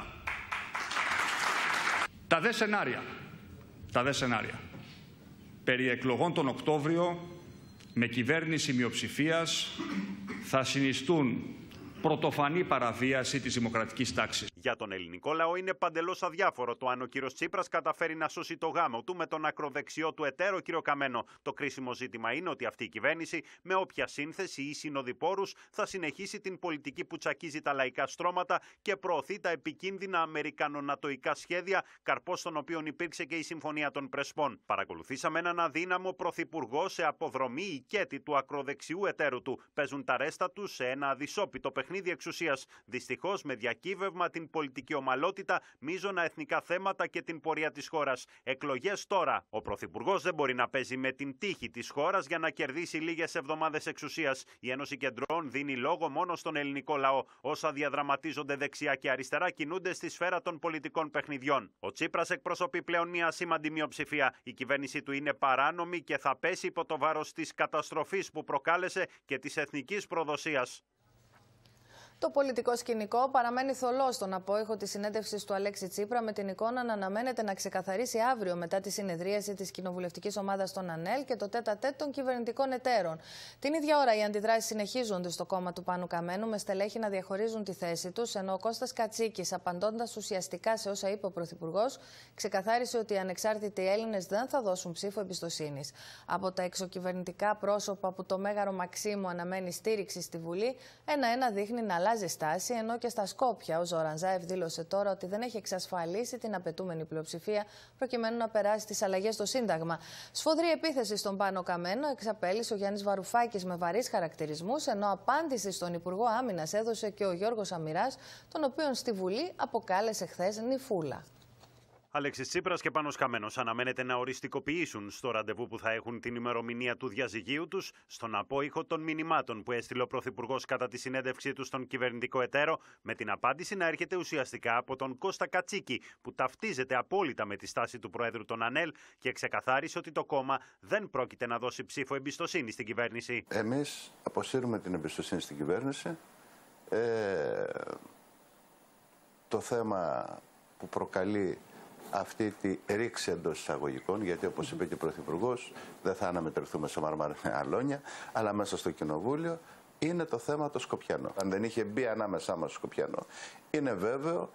Τα δε σενάρια, τα δε σενάρια. Περί εκλογών τον Οκτώβριο με κυβέρνηση μειοψηφίας θα συνιστούν πρωτοφανή παραβίαση της δημοκρατικής τάξης. Για τον ελληνικό λαό είναι παντελώς αδιάφορο το αν ο κύριος Τσίπρας καταφέρει να σώσει το γάμο του με τον ακροδεξιό του εταίρο κύριο Καμένο. Το κρίσιμο ζήτημα είναι ότι αυτή η κυβέρνηση, με όποια σύνθεση ή συνοδοιπόρους, θα συνεχίσει την πολιτική που τσακίζει τα λαϊκά στρώματα και προωθεί τα επικίνδυνα αμερικανονατοϊκά σχέδια, καρπός των οποίων υπήρξε και η Συμφωνία των Πρεσπών. Παρακολουθήσαμε έναν αδύναμο πρωθυπουργό σε αποδρομή οικέτη του ακροδεξιού εταίρου του. Παίζουν τα ρέστα του σε ένα αδυσόπιτο παιχνίδι εξουσίας. Δυστυχώς με διακύβευμα την πολιτική ομαλότητα, μείζωνα εθνικά θέματα και την πορεία της χώρας. Εκλογές τώρα. Ο Πρωθυπουργός δεν μπορεί να παίζει με την τύχη της χώρας για να κερδίσει λίγες εβδομάδες εξουσίας. Η Ένωση Κεντρών δίνει λόγο μόνο στον ελληνικό λαό. Όσα διαδραματίζονται δεξιά και αριστερά κινούνται στη σφαίρα των πολιτικών παιχνιδιών. Ο Τσίπρας εκπροσωπεί πλέον μια σήμαντη μειοψηφία. Η κυβέρνηση του είναι παράνομη και θα πέσει υπό το βάρος της καταστροφής που προκάλεσε και της εθνικής προδοσίας. Το πολιτικό σκηνικό παραμένει θολό στον απόϊχο της συνέντευξης του Αλέξη Τσίπρα, με την εικόνα να αναμένεται να ξεκαθαρίσει αύριο μετά τη συνεδρίαση της κοινοβουλευτικής ομάδας των ΑΝΕΛ και το τέτα-τέτ των κυβερνητικών εταίρων. Την ίδια ώρα οι αντιδράσεις συνεχίζονται στο κόμμα του Πάνου Καμένου, με στελέχη να διαχωρίζουν τη θέση τους, ενώ ο Κώστας Κατσίκης, απαντώντας ουσιαστικά σε όσα είπε ο Πρωθυπουργός, ξεκαθάρισε ότι οι ανεξάρτητοι Έλληνες δεν θα δώσουν ψήφο εμπιστοσύνης. Από τα εξωκυβερνητικά πρόσωπα που το Μέγαρο Μαξίμου αναμένει στήριξη στη Βουλή, ένα-ένα δείχνει να αλλάζει στάση, ενώ και στα Σκόπια ο Ζορανζάεφ δήλωσε τώρα ότι δεν έχει εξασφαλίσει την απαιτούμενη πλειοψηφία προκειμένου να περάσει τις αλλαγές στο Σύνταγμα. Σφοδρή επίθεση στον Πάνο Καμένο εξαπέλυσε ο Γιάννης Βαρουφάκης με βαρύς χαρακτηρισμούς, ενώ απάντηση στον Υπουργό Άμυνας έδωσε και ο Γιώργος Αμυράς, τον οποίον στη Βουλή αποκάλεσε χθες νυφούλα. Αλέξης Τσίπρας και Πάνος Καμένος αναμένεται να οριστικοποιήσουν στο ραντεβού που θα έχουν την ημερομηνία του διαζυγίου τους, στον απόϊχο των μηνυμάτων που έστειλε ο Πρωθυπουργός κατά τη συνέντευξή του στον κυβερνητικό εταίρο, με την απάντηση να έρχεται ουσιαστικά από τον Κώστα Κατσίκη, που ταυτίζεται απόλυτα με τη στάση του Προέδρου των ΑΝΕΛ και ξεκαθάρισε ότι το κόμμα δεν πρόκειται να δώσει ψήφο εμπιστοσύνη στην κυβέρνηση. Εμείς αποσύρουμε την εμπιστοσύνη στην κυβέρνηση. Ε, το θέμα που προκαλεί αυτή τη ρήξη εντός εισαγωγικών, γιατί όπως είπε και ο Πρωθυπουργός, δεν θα αναμετρηθούμε σε μαρμαρά αλόνια, αλλά μέσα στο Κοινοβούλιο είναι το θέμα το Σκοπιανό. Αν δεν είχε μπει ανάμεσά μας στο Σκοπιανό, είναι βέβαιο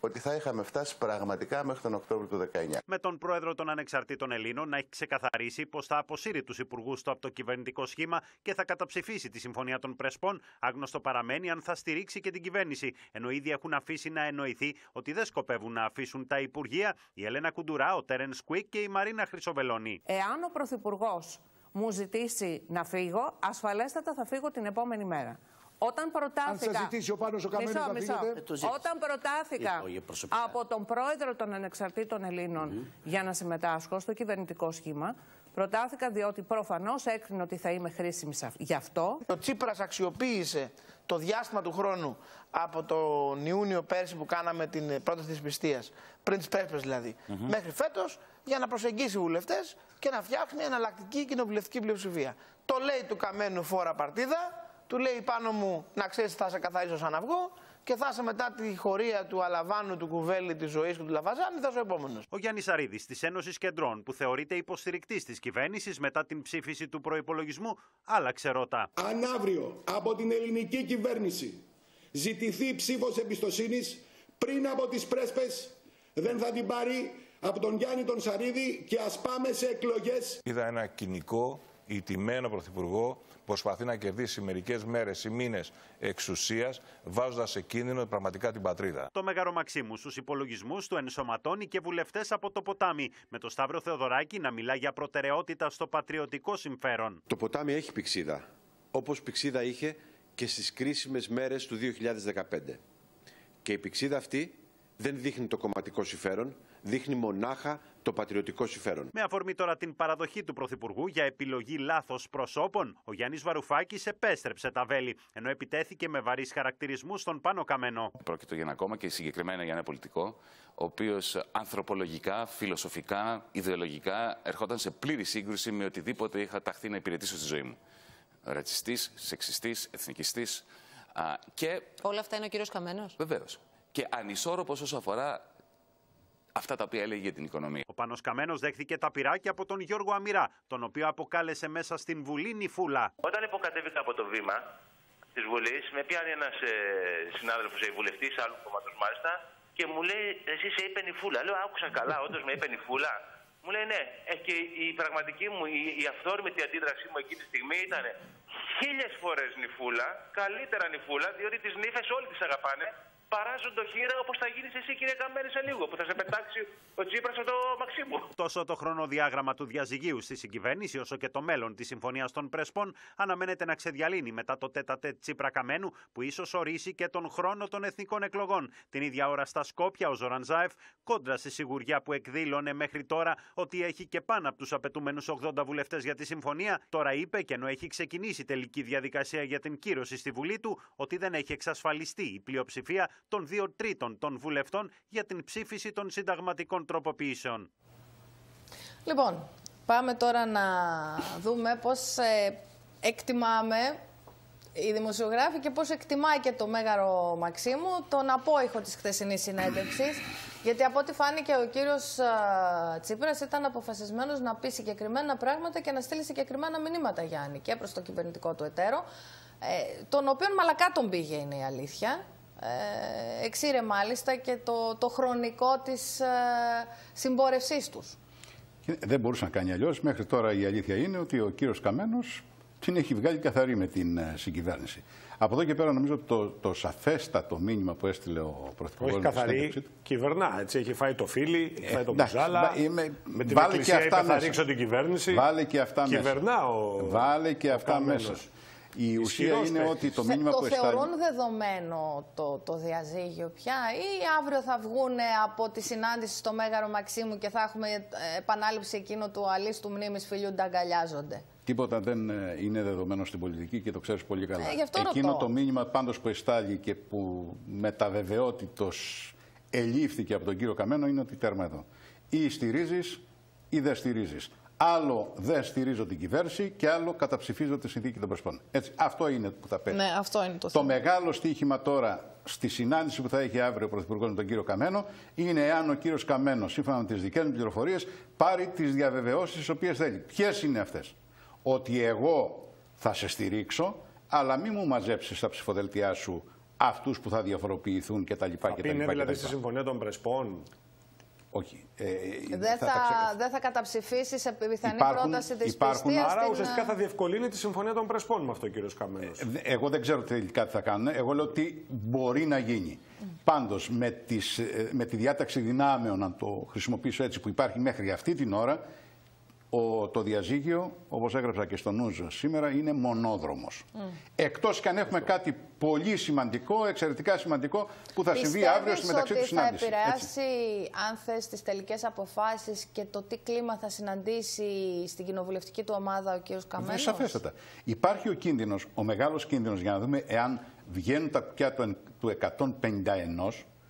ότι θα είχαμε φτάσει πραγματικά μέχρι τον Οκτώβριο του δεκαεννιά. Με τον πρόεδρο των Ανεξαρτήτων Ελλήνων να έχει ξεκαθαρίσει πως θα αποσύρει τους υπουργούς του από το κυβερνητικό σχήμα και θα καταψηφίσει τη Συμφωνία των Πρεσπών, άγνωστο παραμένει αν θα στηρίξει και την κυβέρνηση. Ενώ ήδη έχουν αφήσει να εννοηθεί ότι δεν σκοπεύουν να αφήσουν τα υπουργεία η Ελένα Κουντουρά, ο Τέρενς Κουίκ και η Μαρίνα Χρυσοβελώνη. Εάν ο Πρωθυπουργός μου ζητήσει να φύγω, ασφαλέστατα θα φύγω την επόμενη μέρα. Όταν προτάθηκα... Αν σας ζητήσει ο Πάνος ο Καμένος θα φύγετε. Ε, Όταν προτάθηκα από τον πρόεδρο των Ανεξαρτήτων Ελλήνων mm-hmm. για να συμμετάσχω στο κυβερνητικό σχήμα, προτάθηκα διότι προφανώς έκρινε ότι θα είμαι χρήσιμη γι' αυτό. Ο Τσίπρας αξιοποίησε το διάστημα του χρόνου από τον Ιούνιο πέρσι που κάναμε την πρόταση της πιστείας, πριν τις Πρέσπες δηλαδή, mm-hmm. μέχρι φέτος, για να προσεγγίσει βουλευτές και να φτιάξει μια εναλλακτική κοινοβουλευτική πλειοψηφία. Το λέει του Καμένου φόρα παρτίδα. Του λέει πάνω μου να ξέρεις θα σε καθαρίσω σαν αυγό και θα είσαι μετά τη χωρία του Αλαβάνου, του Κουβέλη, της Ζωής και του Λαβαζάνη, θα είσαι ο επόμενος. Ο Γιάννης Σαρίδης της Ένωσης Κεντρών, που θεωρείται υποστηρικτής της κυβέρνησης μετά την ψήφιση του προϋπολογισμού, άλλαξε ρότα. Αν αύριο από την ελληνική κυβέρνηση ζητηθεί ψήφος εμπιστοσύνης πριν από τις Πρέσπες, δεν θα την πάρει από τον Γιάννη τον Σαρίδη και ας πάμε σε εκλογές. Είδα ένα κοινικό, ηττημένο πρωθυπουργό προσπαθεί να κερδίσει μερικές μέρες ή μήνες εξουσίας, βάζοντας σε κίνδυνο πραγματικά την πατρίδα. Το Μέγαρο Μαξίμου στους υπολογισμούς του ενσωματώνει και βουλευτές από το ποτάμι, με τον Σταύρο Θεοδωράκη να μιλά για προτεραιότητα στο πατριωτικό συμφέρον. Το ποτάμι έχει πηξίδα, όπως πηξίδα είχε και στις κρίσιμες μέρες του δύο χιλιάδες δεκαπέντε. Και η πηξίδα αυτή δεν δείχνει το κομματικό συμφέρον, δείχνει μονάχα το πατριωτικό συμφέρον. Με αφορμή τώρα την παραδοχή του Πρωθυπουργού για επιλογή λάθος προσώπων, ο Γιάννης Βαρουφάκης επέστρεψε τα βέλη, ενώ επιτέθηκε με βαρύς χαρακτηρισμούς στον Πάνο Καμένο. Πρόκειται για ένα κόμμα και συγκεκριμένα για ένα πολιτικό, ο οποίος ανθρωπολογικά, φιλοσοφικά, ιδεολογικά ερχόταν σε πλήρη σύγκρουση με οτιδήποτε είχα ταχθεί να υπηρετήσω στη ζωή μου. Ρατσιστής, σεξιστής, εθνικιστής. Α, και... Όλα αυτά είναι ο κύριος Καμένος. Βεβαίως. Και ανισόρροπος όσο αφορά αυτά τα οποία έλεγε για την οικονομία. Ο Πάνος Καμένος δέχθηκε τα πυράκια από τον Γιώργο Αμυρά, τον οποίο αποκάλεσε μέσα στην Βουλή νυφούλα. Όταν υποκατέβηκα από το βήμα της Βουλής, με πιάνει ένας ε, συνάδελφος, ε, βουλευτής, άλλου κόμματος μάλιστα, και μου λέει: εσύ σε είπε νυφούλα. Λέω: άκουσα καλά, όντως με είπε νυφούλα. Μου λέει: ναι. Ε, και η πραγματική μου, η, η αυθόρμητη αντίδρασή μου εκείνη τη στιγμή ήταν χίλιες φορές νυφούλα, καλύτερα νυφούλα, διότι τις νύφες όλοι τις αγαπάνε. Παράζουν το χείρα όπως θα γίνεις εσύ, κύριε Καμένη, σε λίγο, που θα σε πετάξει ο Τσίπρας από το Μαξίμου. Τόσο το χρονοδιάγραμμα του διαζυγίου στη συγκυβέρνηση, όσο και το μέλλον της Συμφωνίας των Πρεσπών αναμένεται να ξεδιαλύνει μετά το τέτα-τέτ Τσίπρα Καμένου, που ίσως ορίσει και τον χρόνο των εθνικών εκλογών. Την ίδια ώρα στα Σκόπια, ο Ζόραν Ζάεφ, κόντρα στη σιγουριά που εκδήλωνε μέχρι τώρα ότι έχει και πάνω από τους απαιτούμενους ογδόντα βουλευτές για τη συμφωνία, τώρα είπε, και ενώ έχει ξεκινήσει τελική διαδικασία για την κύρωση στη Βουλή του, ότι δεν έχει εξασφαλιστεί η πλειοψηφία των δύο τρίτων των βουλευτών για την ψήφιση των συνταγματικών τροποποιήσεων. Λοιπόν, πάμε τώρα να δούμε πώς ε, εκτιμάμε οι δημοσιογράφοι και πώς εκτιμάει και το Μέγαρο Μαξίμου τον απόϊχο της χθεσινής συνέντευξης. Γιατί από ό,τι φάνηκε ο κύριος α, Τσίπρας ήταν αποφασισμένος να πει συγκεκριμένα πράγματα και να στείλει συγκεκριμένα μηνύματα, Γιάννη, και προς το κυβερνητικό του εταίρο, ε, τον οποίον μαλακά τον πήγε, είναι η αλήθεια. Ε, εξήρε μάλιστα και το, το χρονικό της ε, συμπόρευσής τους. Δεν μπορούσε να κάνει αλλιώς. Μέχρι τώρα η αλήθεια είναι ότι ο κύριος Καμένος την έχει βγάλει καθαρή με την ε, συγκυβέρνηση. Από εδώ και πέρα νομίζω ότι το, το σαφέστατο μήνυμα που έστειλε ο Πρωθυπουργός... Όχι καθαρή, κυβερνά. Έτσι, έχει φάει το φίλι, έχει φάει το μπουζάλα. Ε, με, με την εκκλησία είπε θα ρίξω την κυβέρνηση. Βάλε και αυτά Κυβερνά μέσα. Ο... Βάλε και αυτά Καμένος. μέσα. Η ουσία είναι ότι το μήνυμα το που εστάλει... Το θεωρούν δεδομένο το, το διαζύγιο πια, ή αύριο θα βγουν από τη συνάντηση στο Μέγαρο Μαξίμου και θα έχουμε επανάληψη εκείνο του αλίστου μνήμης φιλιού νταγκαλιάζονται? Τίποτα δεν είναι δεδομένο στην πολιτική και το ξέρεις πολύ καλά. Ε, γι' αυτό Εκείνο ρωτώ. το μήνυμα πάντως που εστάλει και που με τα βεβαιότητος ελήφθηκε από τον κύριο Καμένο είναι ότι τέρμα εδώ. Ή στηρίζεις ή δεν στηρίζεις. Άλλο δεν στηρίζω την κυβέρνηση και άλλο καταψηφίζω τη συνθήκη των Πρεσπών. Έτσι, αυτό είναι που θα πέσει. Ναι, αυτό είναι το, το θέμα. μεγάλο στοίχημα τώρα στη συνάντηση που θα έχει αύριο ο Πρωθυπουργός με τον κύριο Καμένο είναι εάν ο κύριος Καμένος, σύμφωνα με τις δικές μου πληροφορίες, πάρει τις διαβεβαιώσεις τις οποίες θέλει. Ποιες είναι αυτές? Ότι εγώ θα σε στηρίξω, αλλά μη μου μαζέψεις στα ψηφοδελτιά σου αυτούς που θα διαφοροποιηθούν κτλ. Θα είναι δηλαδή στη Συμφωνία των Πρεσπών. Όχι. Ε, δεν θα, θα, ξε... δε θα καταψηφίσει σε πιθανή υπάρχουν, πρόταση της υπάρχουν... πιστείας. Άρα στην... ουσιαστικά θα διευκολύνει τη Συμφωνία των Πρεσπών με αυτό ο κύριος Καμένος. Ε, εγώ δεν ξέρω τελικά τι θα κάνουν. Εγώ λέω ότι μπορεί να γίνει. Mm. Πάντως με, τις, με τη διάταξη δυνάμεων, να το χρησιμοποιήσω έτσι, που υπάρχει μέχρι αυτή την ώρα, ο, το διαζύγιο, όπως έγραψα και στο Νουζ σήμερα, είναι μονόδρομος. Mm. Εκτός και αν έχουμε κάτι πολύ σημαντικό, εξαιρετικά σημαντικό, που θα Πιστεύεις συμβεί αύριο στη μεταξύ του συνάντηση. Πιστεύεις ότι θα επηρεάσει, αν θες, τις τελικές αποφάσεις και το τι κλίμα θα συναντήσει στην κοινοβουλευτική του ομάδα ο κ. Καμένος? Σαφέστατα. Υπάρχει ο κίνδυνος, ο μεγάλος κίνδυνος, για να δούμε εάν βγαίνουν τα κουκιά του εκατόν πενήντα ένα,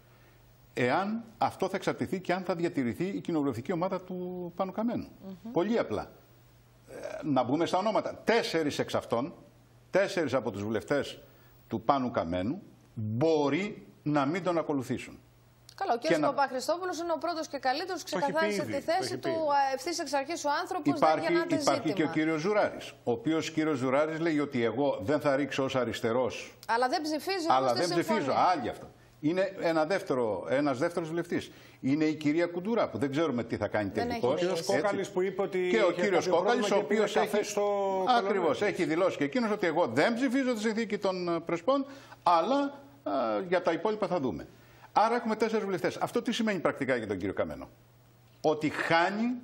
εάν αυτό θα εξαρτηθεί και αν θα διατηρηθεί η κοινοβουλευτική ομάδα του Πάνου Καμένου. Mm-hmm. Πολύ απλά. Ε, να μπούμε στα ονόματα. Τέσσερις εξ αυτών, τέσσερις από τους βουλευτές του Πάνου Καμένου μπορεί να μην τον ακολουθήσουν. Καλά, ο κ. Να... Παπαχριστόπουλος είναι ο πρώτος και καλύτερος, ξεκαθάρισε τη θέση του ευθύς εξ αρχής ο άνθρωπος. Υπάρχει, δεν γεννάται υπάρχει ζήτημα. και ο κ. Ζουράρης, ο οποίος κ. Ζουράρης λέει ότι εγώ δεν θα ρίξω ως αριστερός. Αλλά δεν ψηφίζει αλλά όμως δεν τη ψηφίζω. συμφωνία. Άλλοι αυτό. Είναι ένα δεύτερο, ένας δεύτερος βουλευτής. Είναι η κυρία Κουντουρά που δεν ξέρουμε τι θα κάνει τελικώς. Ο κύριος Κόκαλης που είπε ότι. Και ο κύριος Κόκαλης, ο οποίος έχει. Στο... Ακριβώς, έχει δηλώσει και εκείνος ότι εγώ δεν ψηφίζω τη συνθήκη των Πρεσπών, αλλά α, για τα υπόλοιπα θα δούμε. Άρα έχουμε τέσσερις βουλευτές. Αυτό τι σημαίνει πρακτικά για τον κύριο Καμένο? Ότι χάνει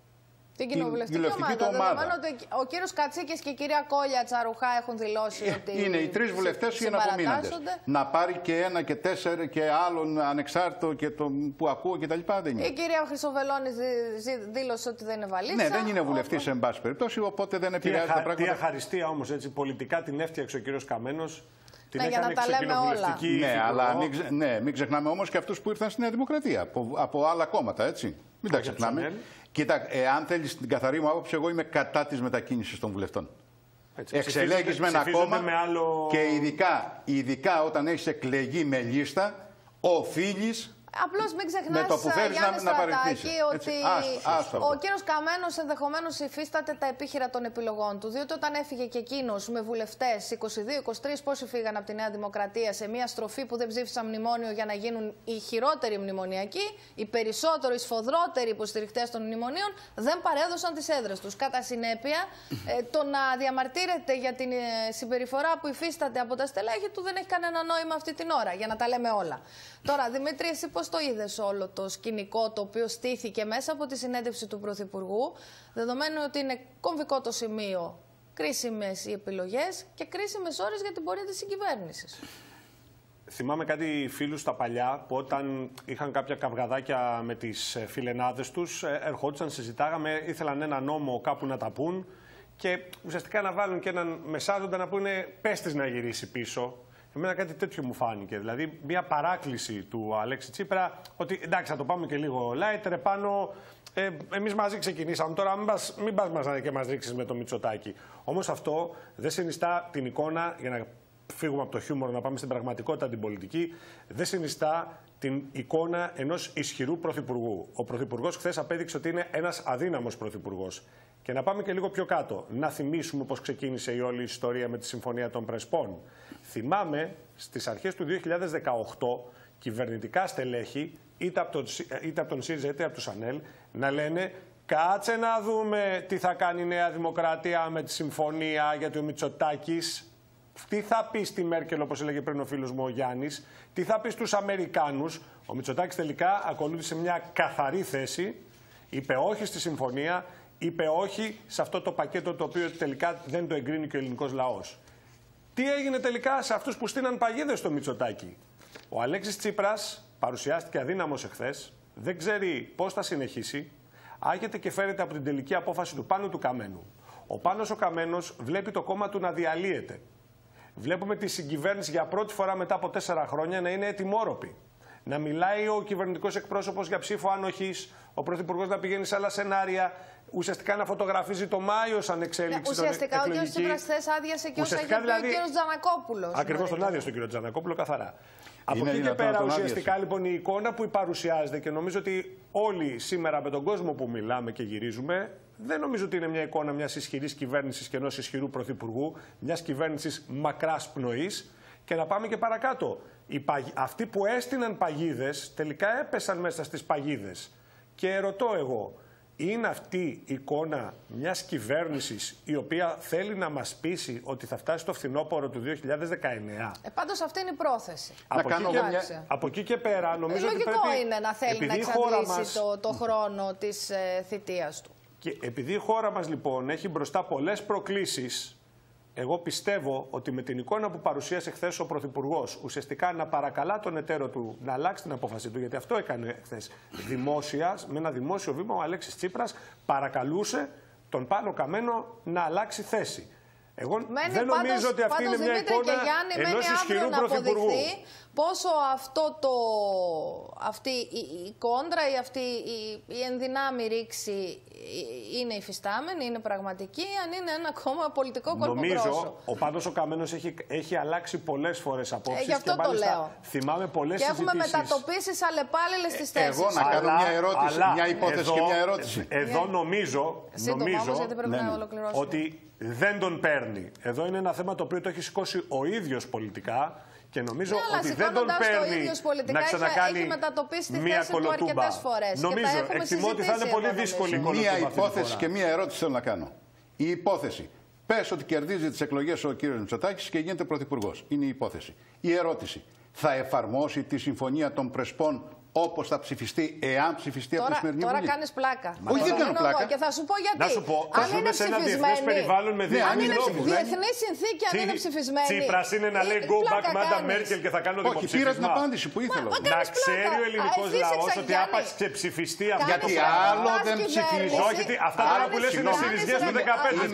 την κοινοβουλευτική ομάδα. Δεδομένου ότι ο κύριος Κατσίκης και η κυρία Κόλια Τσαρουχά έχουν δηλώσει ότι. Είναι οι τρεις βουλευτές οι εναπομείναντες. Να πάρει και ένα και τέσσερα και άλλον ανεξάρτητο και το που ακούω κτλ. Δεν είναι. Η κυρία Χρυσοβελώνη δήλωσε ότι δεν είναι βαλίτσα. Ναι, δεν είναι βουλευτής σε πάση περιπτώσει, οπότε δεν επηρεάζει τα πράγματα. Τι αχαριστία όμως, έτσι, πολιτικά την έφτιαξε ο κύριος Καμένος. Την ναι, για να τα λέμε όλα. Ναι, αλλά μην, ξε, ναι, μην ξεχνάμε όμως και αυτούς που ήρθαν στη Νέα Δημοκρατία από, από άλλα κόμματα, έτσι. Μην τα ξεχνάμε. Κοίτα, ε, αν θέλεις την καθαρή μου άποψη, εγώ είμαι κατά της μετακίνησης των βουλευτών. Εξελέγεις με ένα κόμμα με άλλο... και ειδικά, ειδικά όταν έχεις εκλεγεί με λίστα, οφείλεις. Απλώς μην ξεχνάς, Γιάννη Στρατάκη, ότι άστο, ο κύριος Καμένος ενδεχομένως υφίσταται τα επίχειρα των επιλογών του. Διότι όταν έφυγε και εκείνος με βουλευτές, είκοσι δύο είκοσι τρία πόσοι φύγαν από τη Νέα Δημοκρατία σε μια στροφή που δεν ψήφισαν μνημόνιο για να γίνουν οι χειρότεροι μνημονιακοί, οι περισσότερο, οι σφοδρότεροι υποστηρικτές των μνημονίων, δεν παρέδωσαν τις έδρες τους. Κατά συνέπεια, ε, το να διαμαρτύρεται για την ε, συμπεριφορά που υφίσταται από τα στελέχη του δεν έχει κανένα νόημα αυτή την ώρα, για να τα λέμε όλα. Τώρα, Δημήτρη, εσύ πώς το είδες όλο το σκηνικό το οποίο στήθηκε μέσα από τη συνέντευξη του Πρωθυπουργού, δεδομένου ότι είναι κομβικό το σημείο, κρίσιμες οι επιλογές και κρίσιμες ώρες για την πορεία της συγκυβέρνησης? Θυμάμαι κάτι φίλους στα παλιά που όταν είχαν κάποια καυγαδάκια με τις φιλενάδες τους, ερχόντουσαν, συζητάγαμε, ήθελαν ένα νόμο κάπου να τα πούν και ουσιαστικά να βάλουν και έναν μεσάζοντα να πούνε πες της να γυρίσει πίσω. Εμένα κάτι τέτοιο μου φάνηκε. Δηλαδή, μια παράκληση του Αλέξη Τσίπρα ότι εντάξει, θα το πάμε και λίγο light, ρε πάνω. Ε, εμείς μαζί ξεκινήσαμε. Τώρα, μην πας, μην πας μας και μας ρίξεις με το Μητσοτάκη. Όμως αυτό δεν συνιστά την εικόνα, για να φύγουμε από το χιούμορ, να πάμε στην πραγματικότητα την πολιτική, δεν συνιστά την εικόνα ενός ισχυρού πρωθυπουργού. Ο πρωθυπουργός χθες απέδειξε ότι είναι ένας αδύναμος πρωθυπουργός. Και να πάμε και λίγο πιο κάτω. Να θυμίσουμε πώς ξεκίνησε η όλη ιστορία με τη Συμφωνία των Πρεσπών. Θυμάμαι στις αρχές του δύο χιλιάδες δεκαοκτώ κυβερνητικά στελέχη, είτε από τον, είτε από τον ΣΥΡΙΖΑ είτε από τους ΑΝΕΛ, να λένε κάτσε να δούμε τι θα κάνει η Νέα Δημοκρατία με τη συμφωνία, γιατί ο Μητσοτάκης τι θα πει στη Μέρκελ, όπως έλεγε πριν ο φίλος μου ο Γιάννης, τι θα πει στους Αμερικάνους. Ο Μητσοτάκης τελικά ακολούθησε μια καθαρή θέση, είπε όχι στη συμφωνία, είπε όχι σε αυτό το πακέτο το οποίο τελικά δεν το εγκρίνει και ο ελληνικός λαός. Τι έγινε τελικά σε αυτούς που στείναν παγίδες στο Μητσοτάκη? Ο Αλέξης Τσίπρας παρουσιάστηκε αδύναμος εχθές, δεν ξέρει πώς θα συνεχίσει, άγεται και φέρεται από την τελική απόφαση του Πάνου του Καμένου. Ο Πάνος ο Καμένος βλέπει το κόμμα του να διαλύεται. Βλέπουμε τη συγκυβέρνηση για πρώτη φορά μετά από τέσσερα χρόνια να είναι ετοιμόρροπη. Να μιλάει ο κυβερνητικός εκπρόσωπος για ψήφο ανοχής, ο πρωθυπουργός να πηγαίνει σε άλλα σενάρια, ουσιαστικά να φωτογραφίζει το Μάιο σαν εξέλιξη. Ναι, ουσιαστικά τον εκλογική. Ο κ. Τσίπρας χθες άδειασε και όσα είχε πει δηλαδή, ο κ. Τζανακόπουλος. Ακριβώς τον άδειασε τον κ. Τζανακόπουλο, καθαρά. Από εκεί και πέρα, ουσιαστικά λοιπόν η εικόνα που παρουσιάζεται, και νομίζω ότι όλοι σήμερα με τον κόσμο που μιλάμε και γυρίζουμε, δεν νομίζω ότι είναι μια εικόνα μιας ισχυρής κυβέρνησης και ενός ισχυρού πρωθυπουργού, μιας κυβέρνησης μακράς πνοής. Και να πάμε και παρακάτω. Οι παγ... Αυτοί που έστειναν παγίδες τελικά έπεσαν μέσα στις παγίδες. Και ρωτώ εγώ, είναι αυτή η εικόνα μιας κυβέρνησης η οποία θέλει να μας πείσει ότι θα φτάσει το φθινόπωρο του δύο χιλιάδες δεκαεννέα? Ε, πάντως αυτή είναι η πρόθεση. Από, εκεί και... Μια... από εκεί και πέρα νομίζω ε, ότι λογικό πρέπει... είναι να θέλει να εξαντλήσει μας... το, το χρόνο της ε, θητείας του. Και επειδή η χώρα μας λοιπόν έχει μπροστά πολλές προκλήσεις, εγώ πιστεύω ότι με την εικόνα που παρουσίασε χθες ο Πρωθυπουργός, ουσιαστικά να παρακαλά τον εταίρο του να αλλάξει την απόφαση του, γιατί αυτό έκανε χθες δημόσια, με ένα δημόσιο βήμα ο Αλέξης Τσίπρας παρακαλούσε τον Πάνο Καμένο να αλλάξει θέση. Εγώ μένει δεν νομίζω πάντως, ότι αυτή είναι μια εικόνα ενός ισχυρού Πρωθυπουργού. Πόσο αυτό το, αυτή η, η κόντρα ή αυτή η, η ενδυνάμει ρήξη είναι υφιστάμενη, είναι πραγματική, αν είναι ένα ακόμα πολιτικό κολποκρόσο. Νομίζω ο Πάνος ο Καμένος έχει, έχει αλλάξει πολλές φορές απόψεις. Ε, γι' αυτό και το λέω. Θυμάμαι πολλές και συζητήσεις. έχουμε μετατοπίσεις αλλεπάλληλες στις θέσεις. Εγώ να κάνω αλλά, μια ερώτηση, αλλά, μια υπόθεση εδώ, και μια ερώτηση. Εδώ νομίζω, νομίζω όμως, γιατί πρέπει ναι, να ολοκληρώσουμε. ότι δεν τον παίρνει. Εδώ είναι ένα θέμα το οποίο το έχει σηκώσει ο ίδιος πολιτικά. Και νομίζω ναι, ότι δεν τον παίρνει να ξανακάνει έχει μετατοπίσει τη μία θέση του αρκετές φορές. Νομίζω, εκτιμώ ότι θα είναι πολύ δύσκολη η μία υπόθεση και μία ερώτηση θέλω να κάνω. Η υπόθεση. Πες ότι κερδίζει τις εκλογές ο κύριος Μητσοτάκης και γίνεται πρωθυπουργός. Είναι η υπόθεση. Η ερώτηση. Θα εφαρμόσει τη συμφωνία των Πρεσπών όπως θα ψηφιστεί, εάν ψηφιστεί τώρα, από τη σημερινή τώρα Βουλή? κάνεις πλάκα. Όχι, δεν κάνω πλάκα. Και θα σου πω γιατί. Να σου πω, αν είναι σε ένα διεθνές περιβάλλον με διεθνείς νόμους. Διεθνή συνθήκη, αν είναι ψηφισμένη. Τσίπρας είναι να λέει go back Madam Merkel και θα κάνω δημοψήφισμα. Όχι, πήρα την απάντηση που ήθελα. Να ξέρει ο ελληνικός λαός ότι άπαξ και ψηφιστεί αυτό. Γιατί άλλο δεν ψηφίζει. Όχι, αυτά τώρα που λες είναι συριζιές του δεκαπέντε.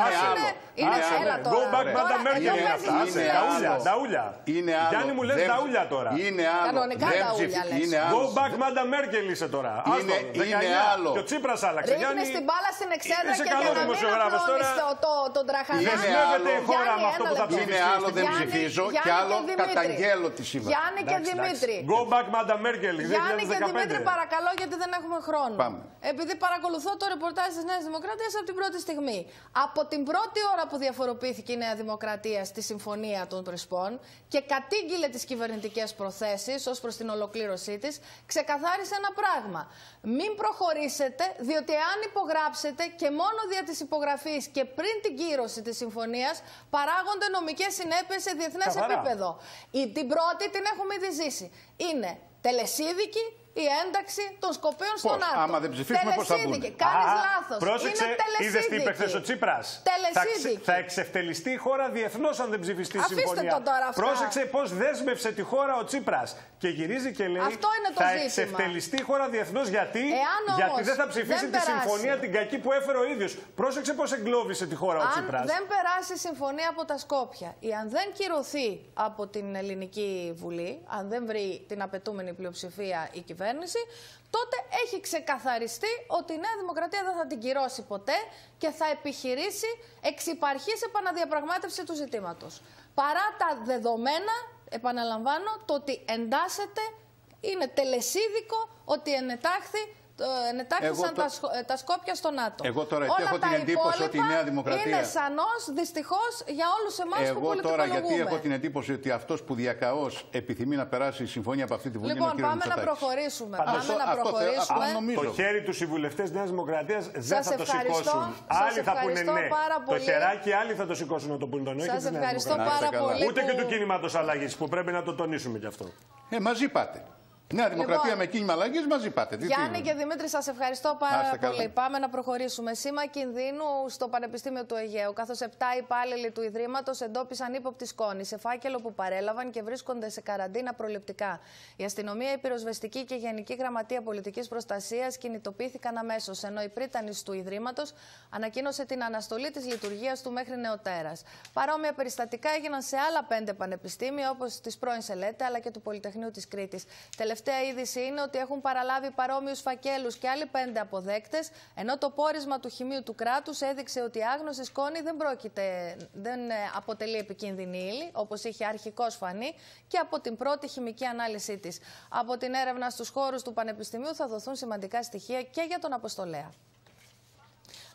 Είναι άλλα τώρα. Go back Madam Merkel είναι αυτά. Νταούλια. Γιάννη μου λες νταούλια τώρα. Είναι άλλο. Κανονικά νταούλια λες. Go back Madam Merkel είσαι τώρα. Είναι, είναι άλλο. Και ο Τσίπρας άλλαξε. Ρίχνεις την μπάλα στην εξέδρα και για να μην απλώνεις τον τραχανά. Δεσμεύεται η χώρα με αυτό που θα ψηφίσει. Είναι άλλο δεν ψηφίζω και άλλο καταγγέλλω τη σύμβαση. Γιάννη και Δημήτρη. Go back Madam Merkel. Γιάννη και Δημήτρη παρακαλώ γιατί δεν έχουμε χρόνο. Πάμε. Επειδή παρακολουθώ το ρεπορτάζ της Νέας Δημοκρατίας από την πρώτη στιγμή. Από την πρώτη ώρα που διαφοροποιήθηκε η Νέα Δημοκρατία στη Συμφωνία των Πρεσπών και κατήγγειλε τις κυβερνητικές προθέσεις ως προς την ολοκλήρωσή της, ξεκαθάρισε ένα πράγμα. Μην προχωρήσετε, διότι αν υπογράψετε και μόνο δια της υπογραφής και πριν την κύρωση της συμφωνίας παράγονται νομικές συνέπειες σε διεθνές Καθαρά. επίπεδο. Η, την πρώτη την έχουμε ήδη ζήσει. Είναι τελεσίδικη η ένταξη των Σκοπίων στον ΝΑΤΟ. Άμα δεν ψηφίσουμε, πώς θα μπουν. Κάνεις λάθος. Πρόσεξε, είδες τι είπε χθες ο Τσίπρας. Τελεσίδικη. Θα, θα εξευτελιστεί η χώρα διεθνώς αν δεν ψηφιστεί η συμφωνία. Τον τώρα αυτά. Πρόσεξε πώς δέσμευσε τη χώρα ο Τσίπρας. Και γυρίζει και λέει αυτό είναι το θα ζήτημα. εξευτελιστεί η χώρα διεθνώς γιατί, όμως, γιατί δεν θα ψηφίσει δεν τη περάσει. συμφωνία την κακή που έφερε ο ίδιος. Πρόσεξε πώς εγκλώβησε τη χώρα αν ο Τσίπρας. Αν δεν περάσει η συμφωνία από τα Σκόπια ή αν δεν κυρωθεί από την Ελληνική Βουλή, αν δεν βρει την απαιτούμενη πλειοψηφία η κυβέρνηση, τότε έχει ξεκαθαριστεί ότι η Νέα Δημοκρατία δεν θα την κυρώσει ποτέ και θα επιχειρήσει εξ υπαρχής επαναδιαπραγμάτευση του ζητήματος. Παρά τα δεδομένα, επαναλαμβάνω, το ότι εντάσσεται, είναι τελεσίδικο ότι ενετάχθη ενετάχθησαν το... τα, τα Σκόπια στο ΝΑΤΟ. Εγώ τώρα Όλα έχω την εντύπωση ότι η Νέα Δημοκρατία είναι σανός, δυστυχώς, για όλους εμάς που πολιτικολογούμε. Εγώ τώρα γιατί έχω την εντύπωση ότι αυτός που διακαώς επιθυμεί να περάσει η συμφωνία από αυτή τη Βουλή λοιπόν, είναι ο κύριος πάμε να προχωρήσουμε. Πάμε αυτό, να προχωρήσουμε. Αυτό, αυτό το χέρι τους οι βουλευτές Νέας Δημοκρατίας δεν θα το σηκώσουν. Άλλοι θα πούνε ναι. Το χεράκι άλλοι θα το σηκώσουν να το πούνε τον όχι. Σας ευχαριστώ πάρα πολύ. Ούτε και του κίνηματος αλλαγής που πρέπει να το τονίσουμε κι αυτό. Ε, μαζί πάτε. Νέα Δημοκρατία λοιπόν, με κίνημα αλλαγής μαζί πάτε. Τι Γιάννη τι και Δημήτρη, σας ευχαριστώ πάρα πολύ. Καλά. Πάμε να προχωρήσουμε. Σήμα κινδύνου στο Πανεπιστήμιο του Αιγαίου, καθώς επτά υπάλληλοι του Ιδρύματος εντόπισαν ύποπτη σκόνη σε φάκελο που παρέλαβαν και βρίσκονται σε καραντίνα προληπτικά. Η αστυνομία, η πυροσβεστική και η Γενική Γραμματεία Πολιτικής Προστασίας κινητοποιήθηκαν αμέσως, ενώ η πρίτανης του Ιδρύματος ανακοίνωσε την αναστολή της λειτουργίας του μέχρι νεοτέρας. Παρόμοια περιστατικά έγιναν σε άλλα πέντε πανεπιστήμια, όπως της πρώην Σελέτε αλλά και του Πολυτεχνείου της Κρήτης. Τελευταία είδηση είναι ότι έχουν παραλάβει παρόμοιους φακέλους και άλλοι πέντε αποδέκτες, ενώ το πόρισμα του χημείου του κράτους έδειξε ότι η άγνωστη σκόνη δεν, πρόκειται, δεν αποτελεί επικίνδυνη ύλη, όπως είχε αρχικώς φανεί, και από την πρώτη χημική ανάλυση της. Από την έρευνα στους χώρους του Πανεπιστημίου θα δοθούν σημαντικά στοιχεία και για τον αποστολέα.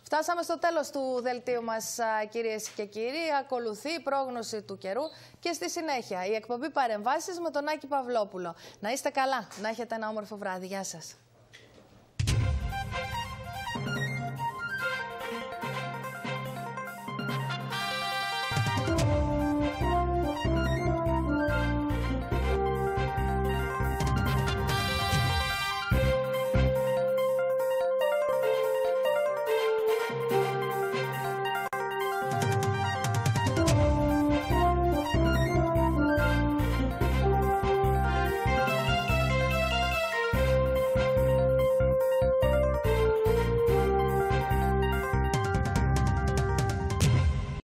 Φτάσαμε στο τέλος του δελτίου μας, κυρίες και κύριοι. Ακολουθεί η πρόγνωση του καιρού και στη συνέχεια η εκπομπή Παρεμβάσεις με τον Άκη Παυλόπουλο. Να είστε καλά, να έχετε ένα όμορφο βράδυ. Γεια σας.